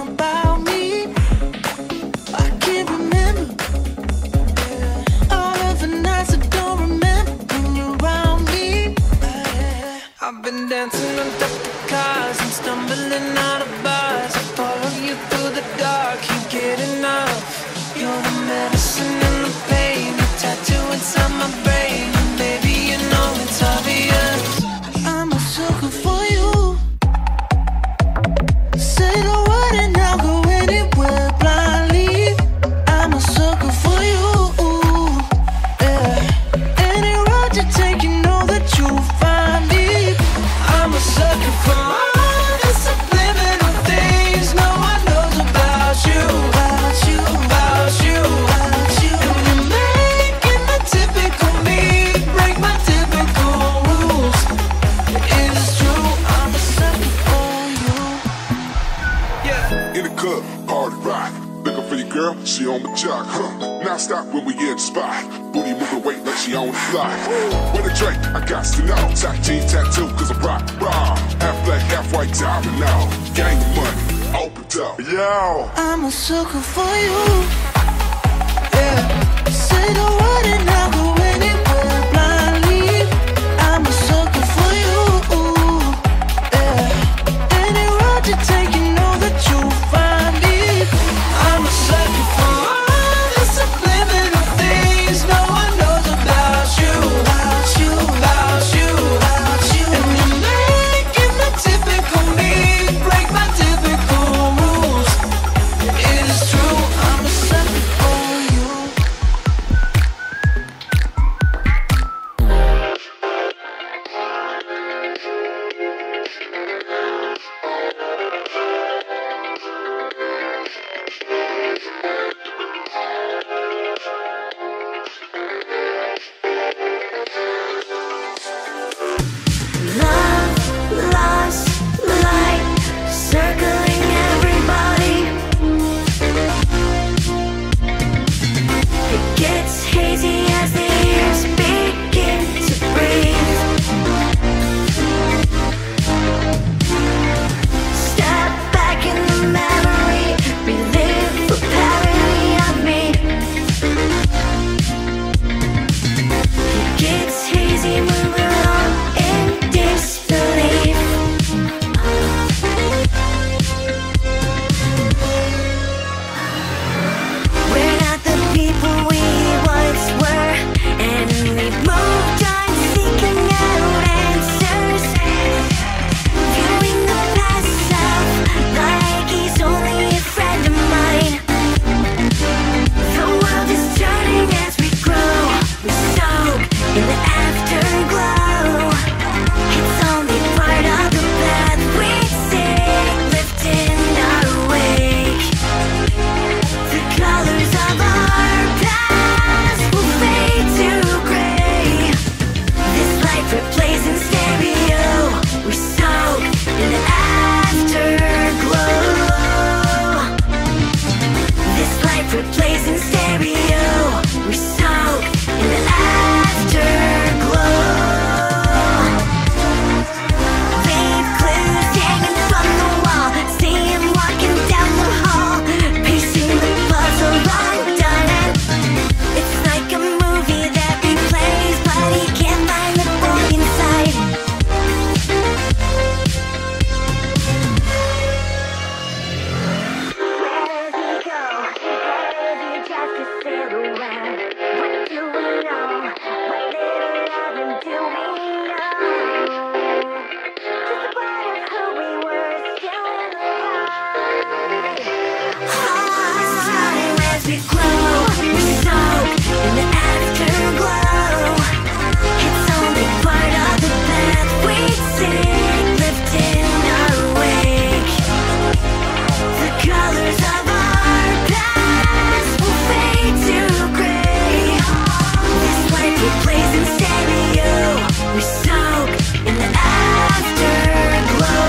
girl, she on my jock, huh? Now stop when we in the spot. Booty moving weight like she on the fly. With a Drake, I got to know. Tack jean tattoo, cause I'm rock raw. Half black, half white, diamond now. Gang of money, opened up, yo. I'm a sucker for you. Yeah. Say the word and I'll go anywhere blindly. I'm a sucker for you. Yeah. Any road you take, you know that you'll find me. I'm a sucker for all the subliminal things no one knows about you, about you, about you, about you. And you're making the typical me break my typical rules. It is true, I'm a sucker for you. Love, lost, light, circling everybody. It gets hazy as the ears begin to breathe. Step back in the memory, relive the parody of me. It gets hazy when we're all in disbelief. We're not the people we once were, and we've moved on seeking out answers. Viewing the past self like he's only a friend of mine. The world is turning as we grow. We soak in the afterglow. It's only part of the path we take, lifting our wake. The colors of our past will fade to gray. This life replays in stereo. We soak in the afterglow. This life replays in stereo. We soak in the afterglow. Leave clues hanging from the wall. See him walking down the hall, piecing the puzzle undone. It's like a movie that replays, but he can't find the boy inside. Where does he go? Where is he just to sit around? What do we know? What little of him do we know? Just a part of who we were, still in the light. All time as we grow, we soak in the afterglow. It's only part of the path we take, lifting our wake. The colors of our past will fade to gray. This life replays in stereo. We soak in the afterglow.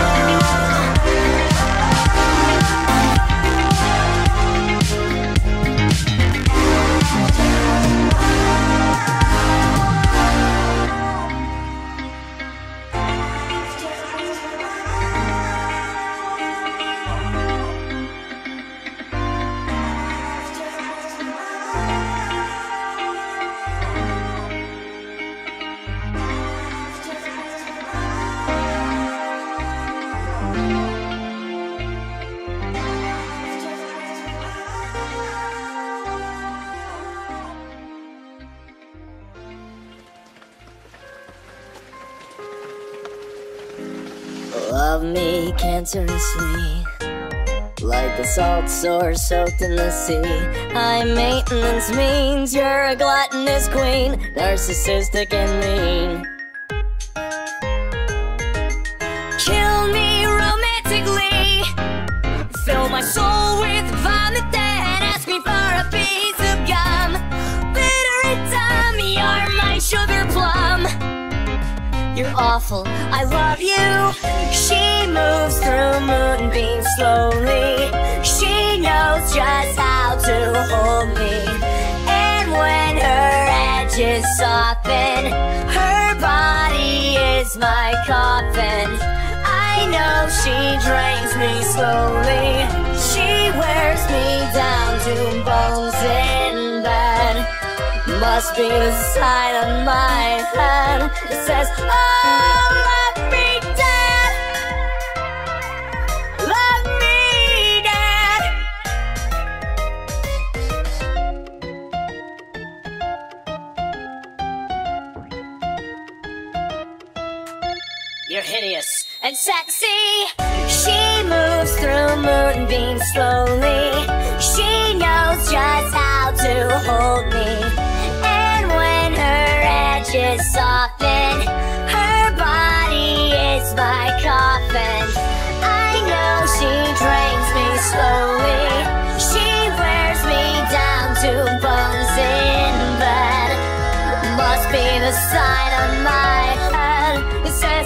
Love me cancerously, like a salt sore soaked in the sea. High maintenance means you're a gluttonous queen, narcissistic and mean. Kill me romantically, fill my soul with vomit, then ask me for a piece of gum. Bitter and dumb, you're my sugar plum. You're awful. I love you. She moves through moonbeams slowly. She knows just how to hold me. And when her edges soften, her body is my coffin. I know she drains me slowly. She wears me down to bones in bed. Must be the side of my head that says, oh, love me dead. Love me dead. You're hideous and sexy. She moves through moonbeams slowly. She knows just how to hold me. And when her edges soften, her body is my coffin. I know she drains me slowly. She wears me down to bones in bed. Must be the sign of my head that says,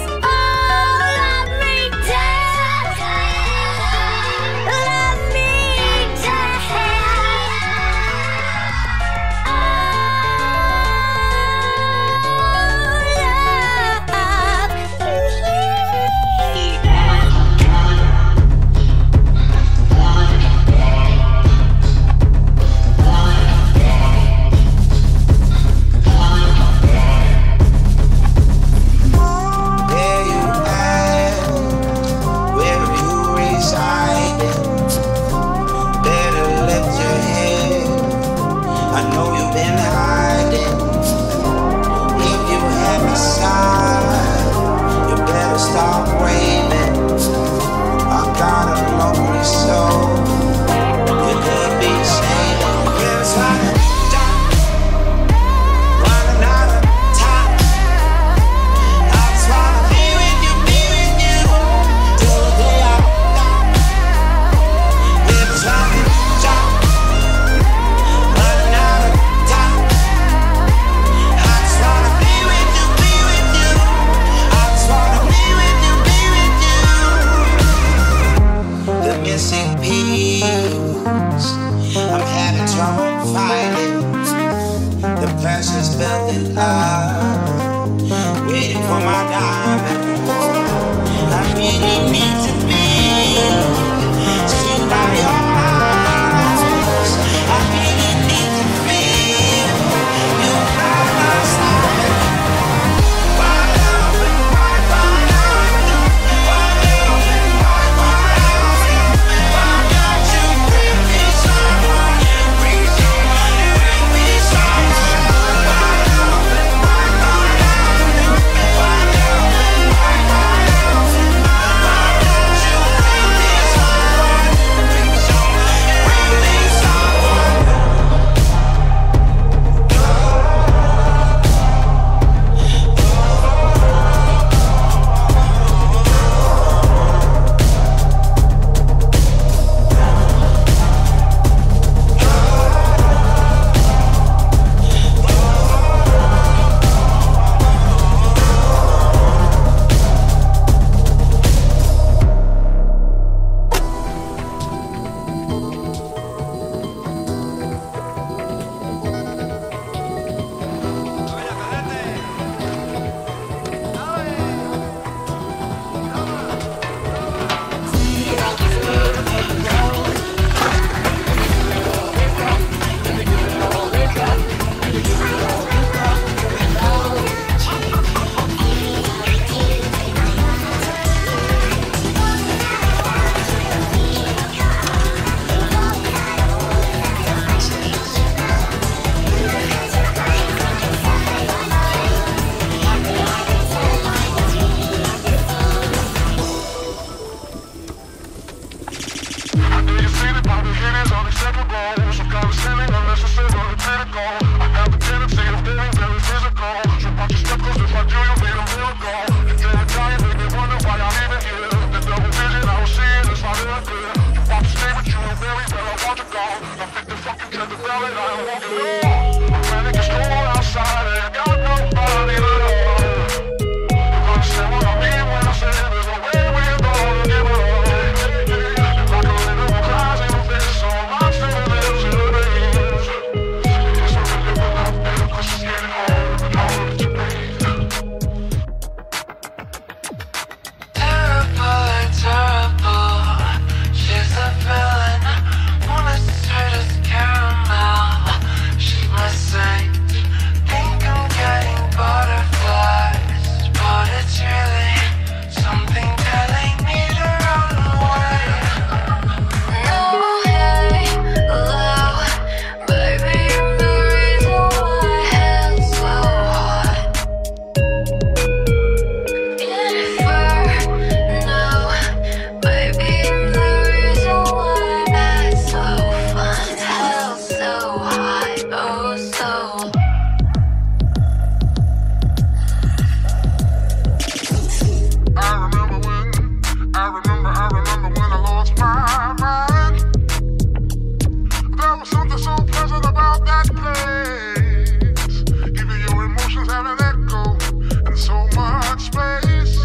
something so pleasant about that place. Even your emotions have an echo and so much space.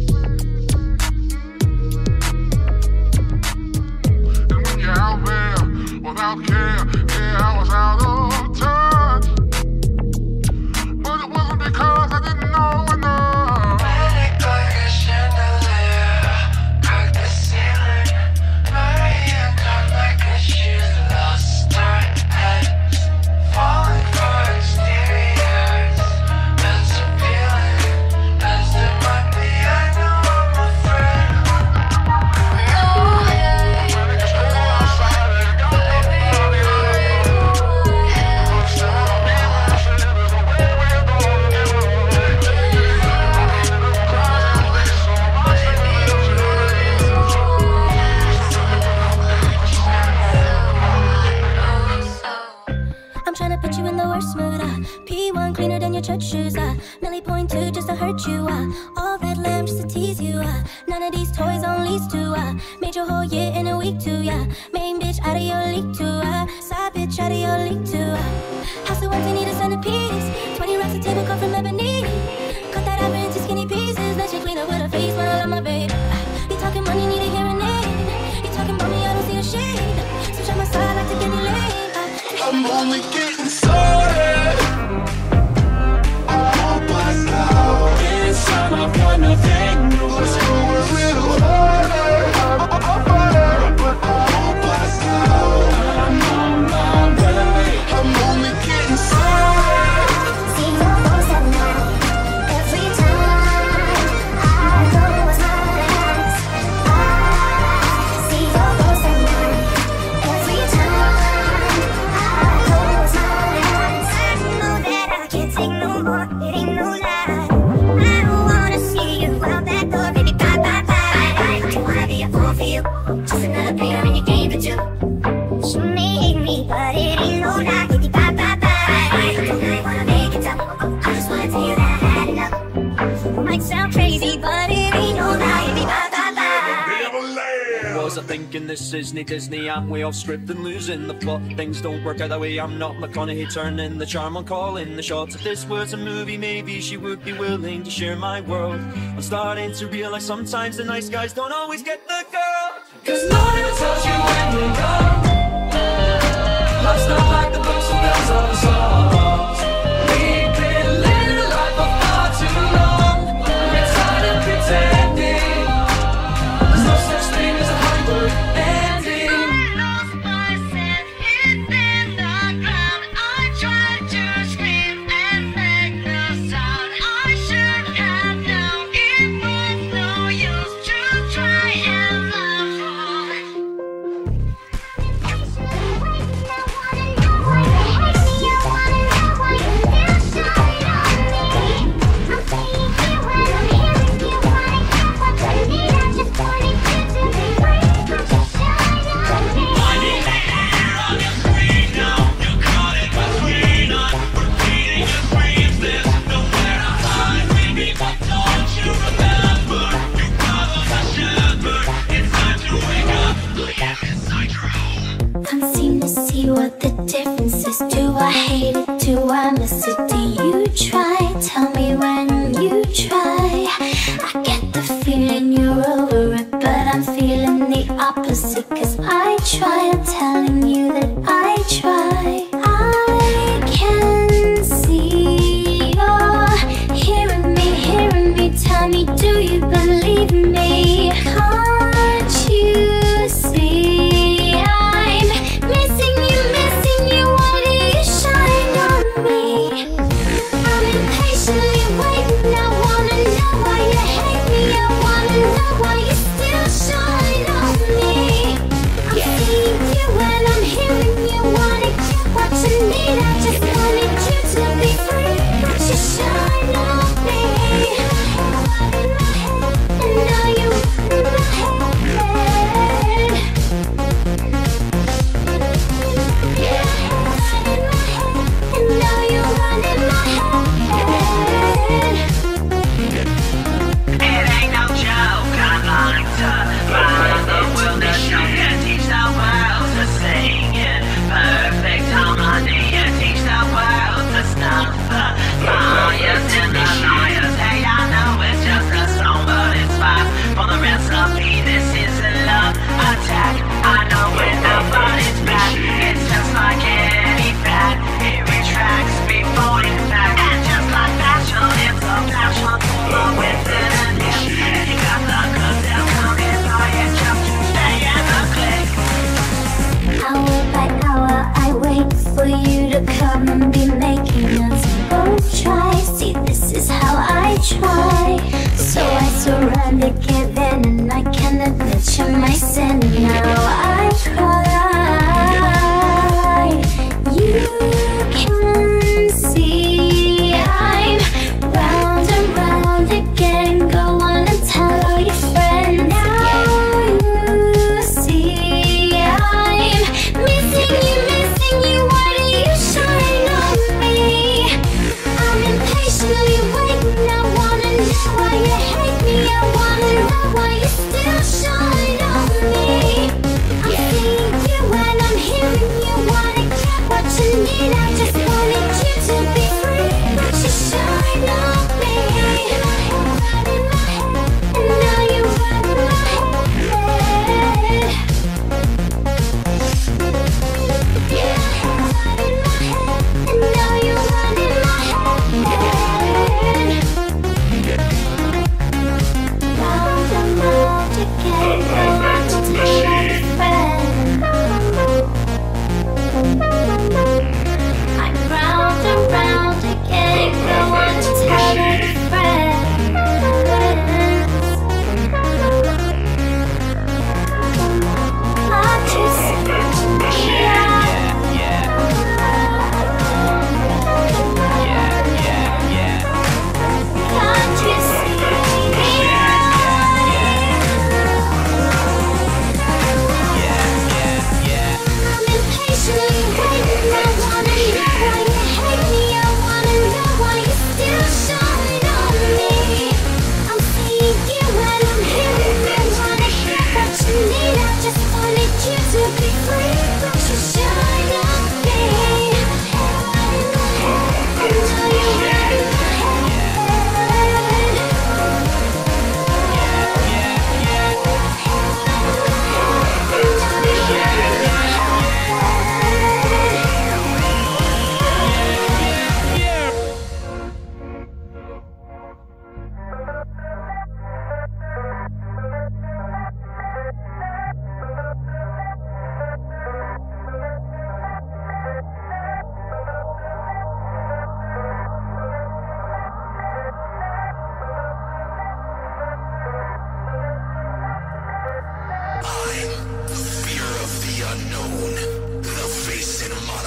And when you're out there without care, yeah, I was out of touch. But it wasn't because I didn't know enough. Panic like a chandelier, crack the ceiling. Maria got like a she's lost her head, falling for exteriors. As appealing as it might be, I know I'm afraid. No, hey, just go outside and go up on it. I'm trying to put you in the worst mood, uh P one cleaner than your church shoes, uh Millie point two just to hurt you, uh all red lamb just to tease you, uh none of these toys on lease to, uh made your whole year in a week too, yeah main bitch out of your league too, uh side bitch out of your league too, uh house of empty need a centerpiece, twenty racks of table cut from ebony, cut that apple into skinny pieces, then she clean up with her face when I love my babe, uh, you talking money, need a hearing aid, you talking about me, I don't see a shade, switch on my side like to get me laid. I'm only getting started. I hope I know. Inside my point of view, let's go a little harder. I'm harder, but I hope I know. I'm on my way. I'm only getting started. See your voice at night. Every time I close my eyes, I see your voice at night. Every time. Take no more, it ain't no lie. I don't wanna see you out that door, baby. Bye, bye, bye. I don't wanna be a fool for you. Just another player in your game, but you. She may hate me, but it ain't no lie, baby. Bye, bye, bye. I don't really wanna make it tough. I just wanna tell you that I had enough. Might sound crazy, but it ain't no lie, baby. Bye, bye, bye. Was I thinking this Disney Disney? I'm way off script and losing the plot. Things don't work out that way. I'm not McConaughey turning the charm on calling the shots. If this was a movie, maybe she would be willing to share my world. I'm starting to realize sometimes the nice guys don't always get the girl. Cause no one ever tells you when you're young. Life's not like the books and bells of songs. We've been living a life for far too long. We're tired of pretending. There's no such thing as a Hollywood ending. I lost myself hidden in the crowd. I tried to scream and make no sound. I should have known it was no use to try and love. Can't seem to see what the difference is. Do I hate it? Do I miss it? Do you try? Tell me when you try. I get the feeling you're over it, but I'm feeling the opposite. Cause I try, I'm telling you that I try. I can see you're hearing me, hearing me. Tell me, do you believe me? Can't you see I'm missing you, missing you? Why do you shine on me? I'm in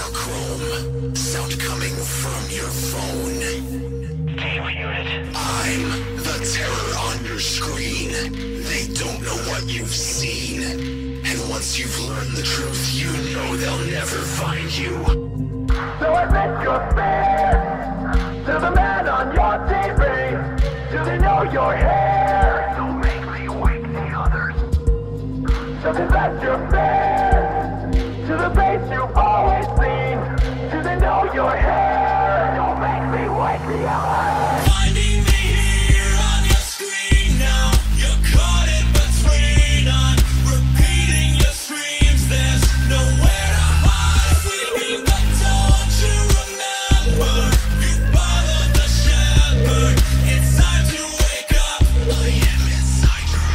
monochrome. Sound coming from your phone. Do you hear it? I'm the terror on your screen. They don't know what you've seen. And once you've learned the truth, you know they'll never find you. So admit your fear to the man on your T V. Do they know your hair? Don't make me wake the others. So confess your fear to the face you've always seen. Do they know your hair? Don't make me wake the others. Finding me here on your screen now. You're caught in between on repeating your screams. There's nowhere to hide. Sleeping, but don't you remember? You followed the shepherd. It's time to wake up. I am inside your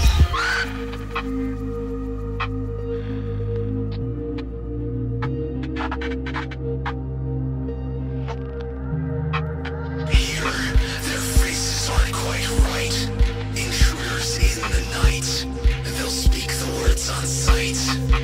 Here, their faces aren't quite right. Intruders in the night. They'll speak the words on sight.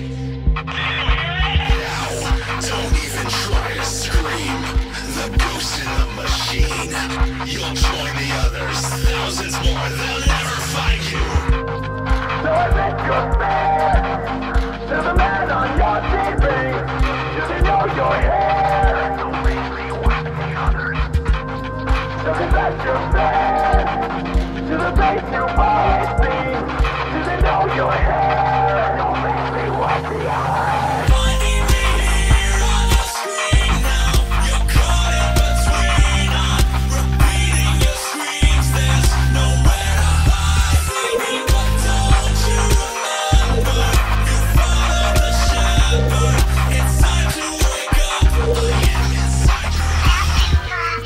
Now, don't even try to scream. The ghost in the machine. You'll join the others. Thousands more. They'll never find you. So admit your fear to the man on your T V. Do they know your hair? Don't make me wake the others. So confess your fear to the face you've always seen. Do they know your hair? Don't make me wake the others. Finding me here on your screen now. You're caught in between on repeating your screams. There's nowhere to hide. Sleeping, but don't you remember? You followed the shepherd. It's time to wake up. I am inside your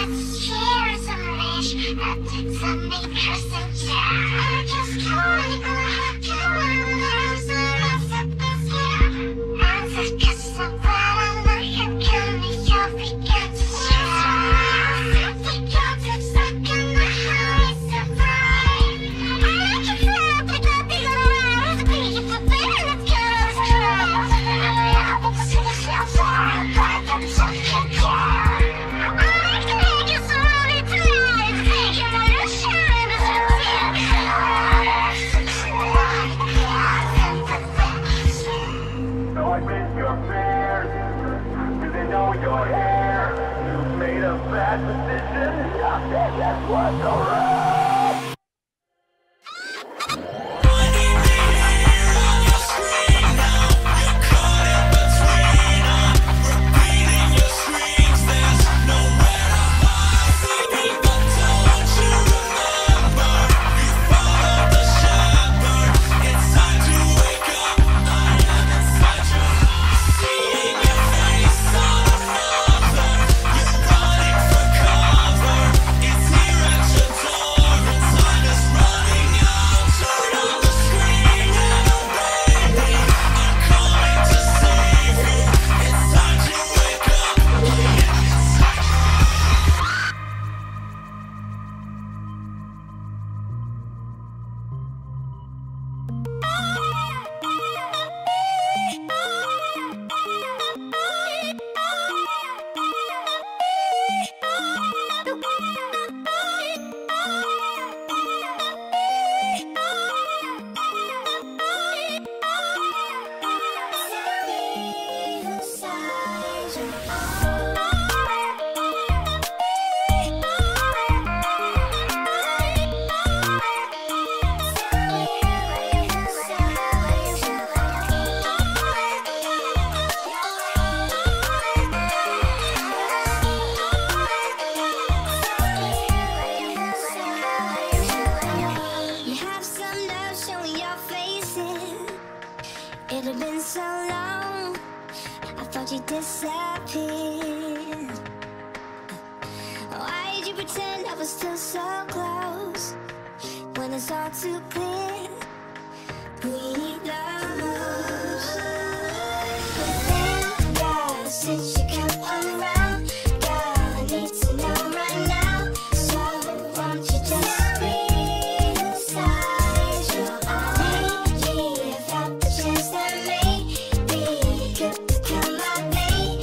So admit your fears. Do they know your hair? You've made a bad decision. Nothing that was alright. Finding me here on your screen now. You're caught in between on repeating your screams. There's nowhere to hide. Sleeping, but don't you remember? You followed the shepherd. It's time to wake up. I am inside your heart. Seeing your face on another. You're running for cover. It's here at your door. And time is running out. Turn on the screen and obey me. I'm coming to save you. It's time to wake up. I am inside your heart. You have some nerve showing your faces. It had been so long, I thought you disappeared. Why did you pretend I was still so close when it's all too clear? We need love. But then, God, since you come around, God, I need to know right now. So won't you just breathe inside your arms? Give up the chance that maybe you could become my baby.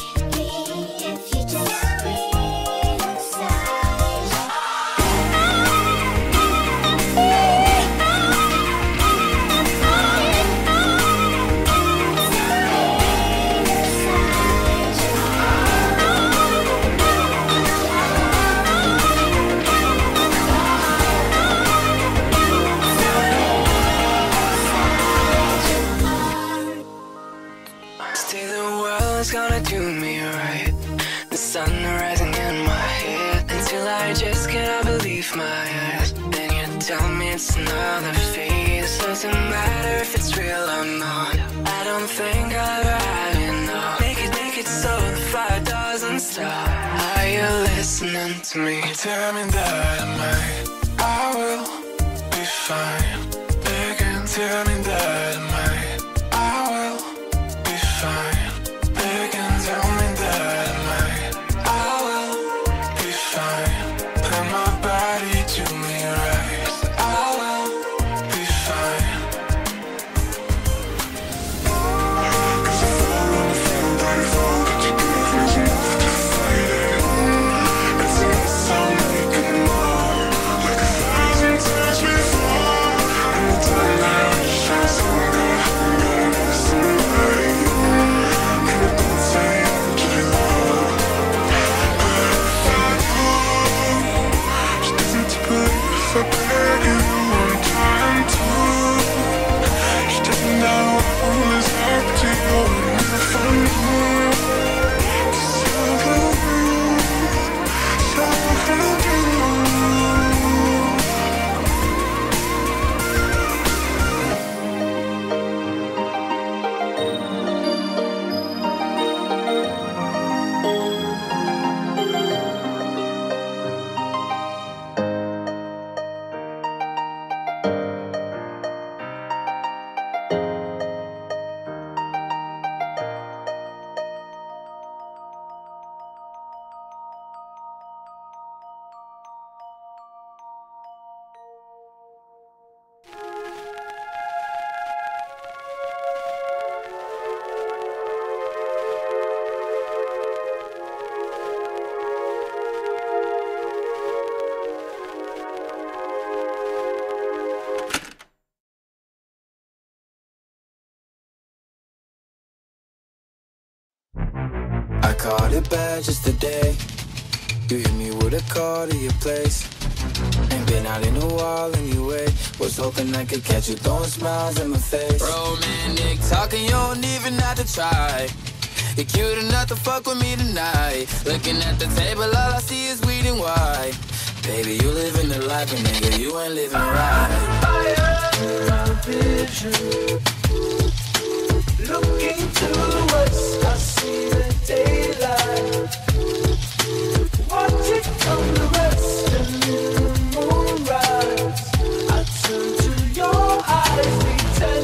me right. The sun rising in my head until I just cannot believe my eyes. Then you tell me it's another phase. Doesn't matter if it's real or not. I don't think I'll ever have you now. Make it, make it so the fire doesn't stop. Are you listening to me? Tell me that I might, I will be fine. Begging, tell me that I might, I will be fine. Begging, tell me that I might, I will be fine. Put my body to me right. I will be fine. Cause I fall on the floor, I fall, but you give me enough to fight it. It's a mess I'm making more, like a thousand times before. And the time that I wish I was younger, I'm gonna miss somebody. And it don't say I'm too low, but if I do, she doesn't believe if I beg you one time too. She doesn't know all is up to you, and if I knew, cause you're blue, so blue. I caught it bad just today. You hit me with a call to your place. Ain't been out in a while anyway. Was hoping I could catch you throwing smiles in my face. Romantic talking, you don't even have to try. You're cute enough to fuck with me tonight. Looking at the table, all I see is weed and white. Baby, you living the life, and nigga, you ain't living right. My vision, looking to the west, I see the daylight. Watching from the west and in the moonrise, I turn to your eyes, be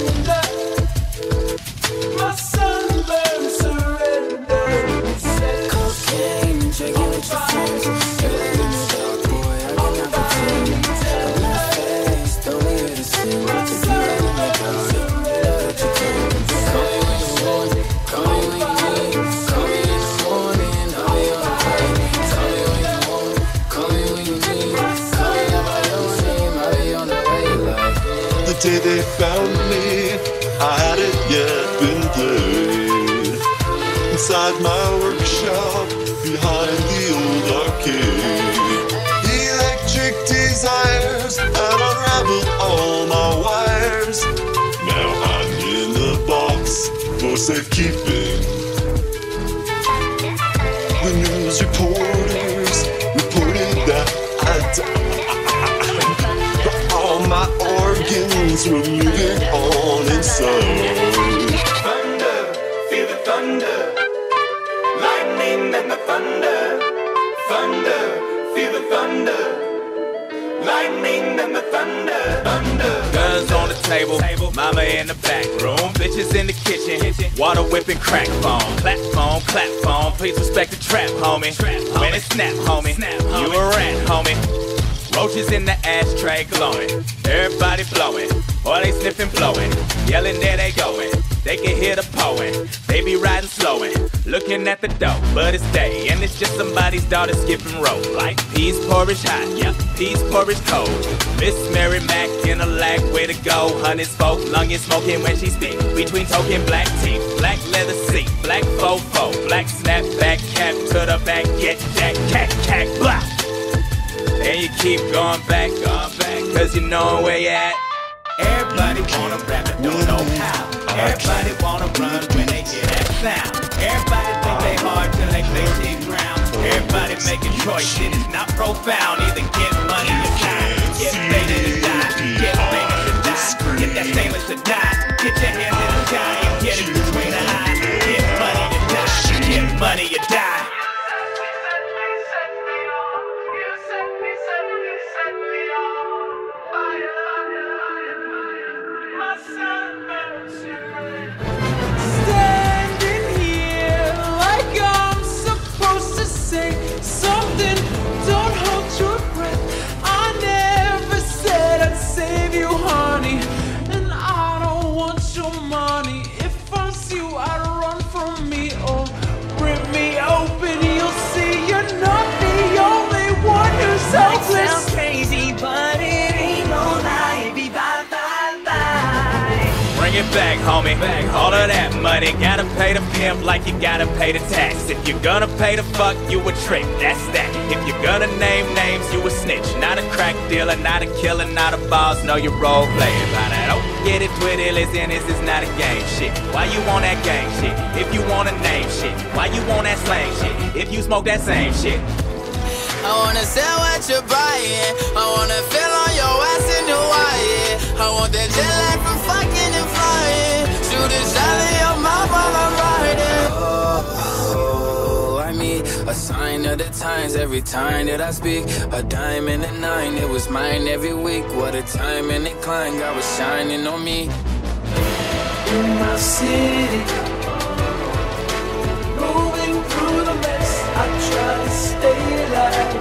tender. My sunburn surrender. Said cocaine and drinking with your friends. Girl, in the dark, boy, I cannot pretend. I'm not faced, don't hear the sin. But if you ain't in the garden, you know that you can. Call me when you want, call me when you need. Call me in the morning, I'll be on the plane. Call me when you want, call me when you need. Call me out by your name, I'll be on the way like. The day they found me, I hadn't yet been played. Inside my workshop, behind the old arcade. Electric desires had unraveled all my wires. Now I'm in the box for safekeeping. The news reporters reported that I died, but all my organs were moving on inside. thunder, feel the thunder. Lightning and the thunder. Thunder, feel the thunder. Lightning and the thunder. Thunder. Guns on the table, mama in the back room, bitches in the kitchen, water whipping crack phone, clap phone, clap phone, please respect the trap, homie. When it snap, homie, you a rat, homie. Roaches in the ashtray glowing, everybody blowing, or they sniffing, blowing, yelling there they going. They can hear the poem, they be riding slowing, looking at the dough, but it's day, and it's just somebody's daughter skipping rope. Like peas porridge hot, yep, peas porridge cold. Miss Mary Mac in a lag, way to go. Honey spoke, lunging, smoking when she speak. Between token black teeth, black leather seat, black fofo, black snapback cap to the back, get that cat, cat, blah. And you keep going back, going back, cause you know where you at. Everybody wanna rap but don't know how. Everybody wanna run when they hear that sound. Everybody think play hard till they play team ground. Everybody making choices, it's not profound. Either get money or die, get faded or die, get famous or die, get that stainless or die. Get your hands in the sky and get it between the eyes. Get money or die, get money or die. Standing here like I'm supposed to say something. Don't hold your breath. I never said I'd save you, honey. And I don't want your money. If I see you, I'd run from me or rip me open. You'll see you're not the only one who's hopeless. Sounds crazy, but it ain't no lie. Be bye bye bye. Bring it back, homie. Back. All of that money, gotta pay the pimp like you gotta pay the tax. If you're gonna pay the fuck, you a trick, that's that. If you're gonna name names, you a snitch. Not a crack dealer, not a killer, not a boss. No, you're role playing. By that, don't get it twisted. Listen, this is not a game shit. Why you want that gang shit? If you wanna name shit, why you want that slang shit? If you smoke that same shit. I wanna sell what you're buying. I wanna feel on your ass in Hawaii. I want that jet lag from fucking and flying. Shoot a shot in your mouth while I'm riding. Oh, I mean, a sign of the times every time that I speak. A dime and a nine, it was mine every week. What a time and a climb, God was shining on me. In my city, moving through the mess, I try to stay alive.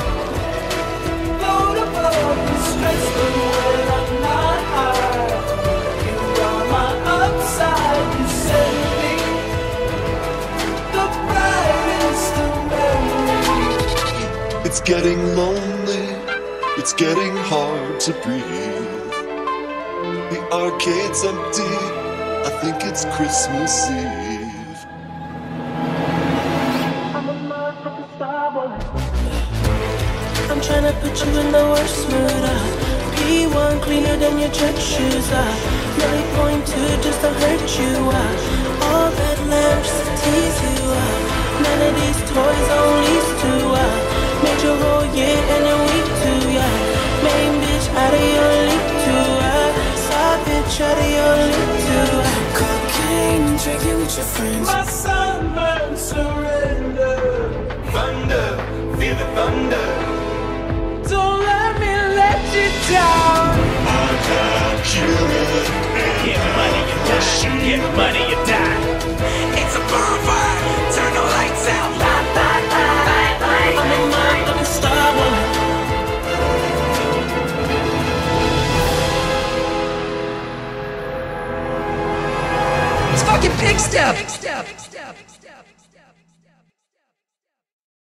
Load above the stress, but when I'm not high, you are my upside. You send me the brightest of memories. It's getting lonely, it's getting hard to breathe. The arcade's empty, I think it's Christmas Eve. I'm tryna put you in the worst mood. Uh. P one cleaner than your church shoes. Uh. Really point to just to hurt you. Uh. All that lamb just to tease you. Uh. None of these toys on lease to. Uh. Made your whole year and a week too. Yeah. Main bitch out of your league too. Uh. Side bitch out of your league too. Uh. Cocaine and drinking with your friends. My sunburn surrender. Thunder, feel the thunder. Don't let me let you down. I can't kill it. Get money or die, get money or die. It's a bonfire, turn the lights out. Bye, bye, bye, bye, bye. I'm a motherfucking star boy. It's fucking pig step. Pig step. Pig step.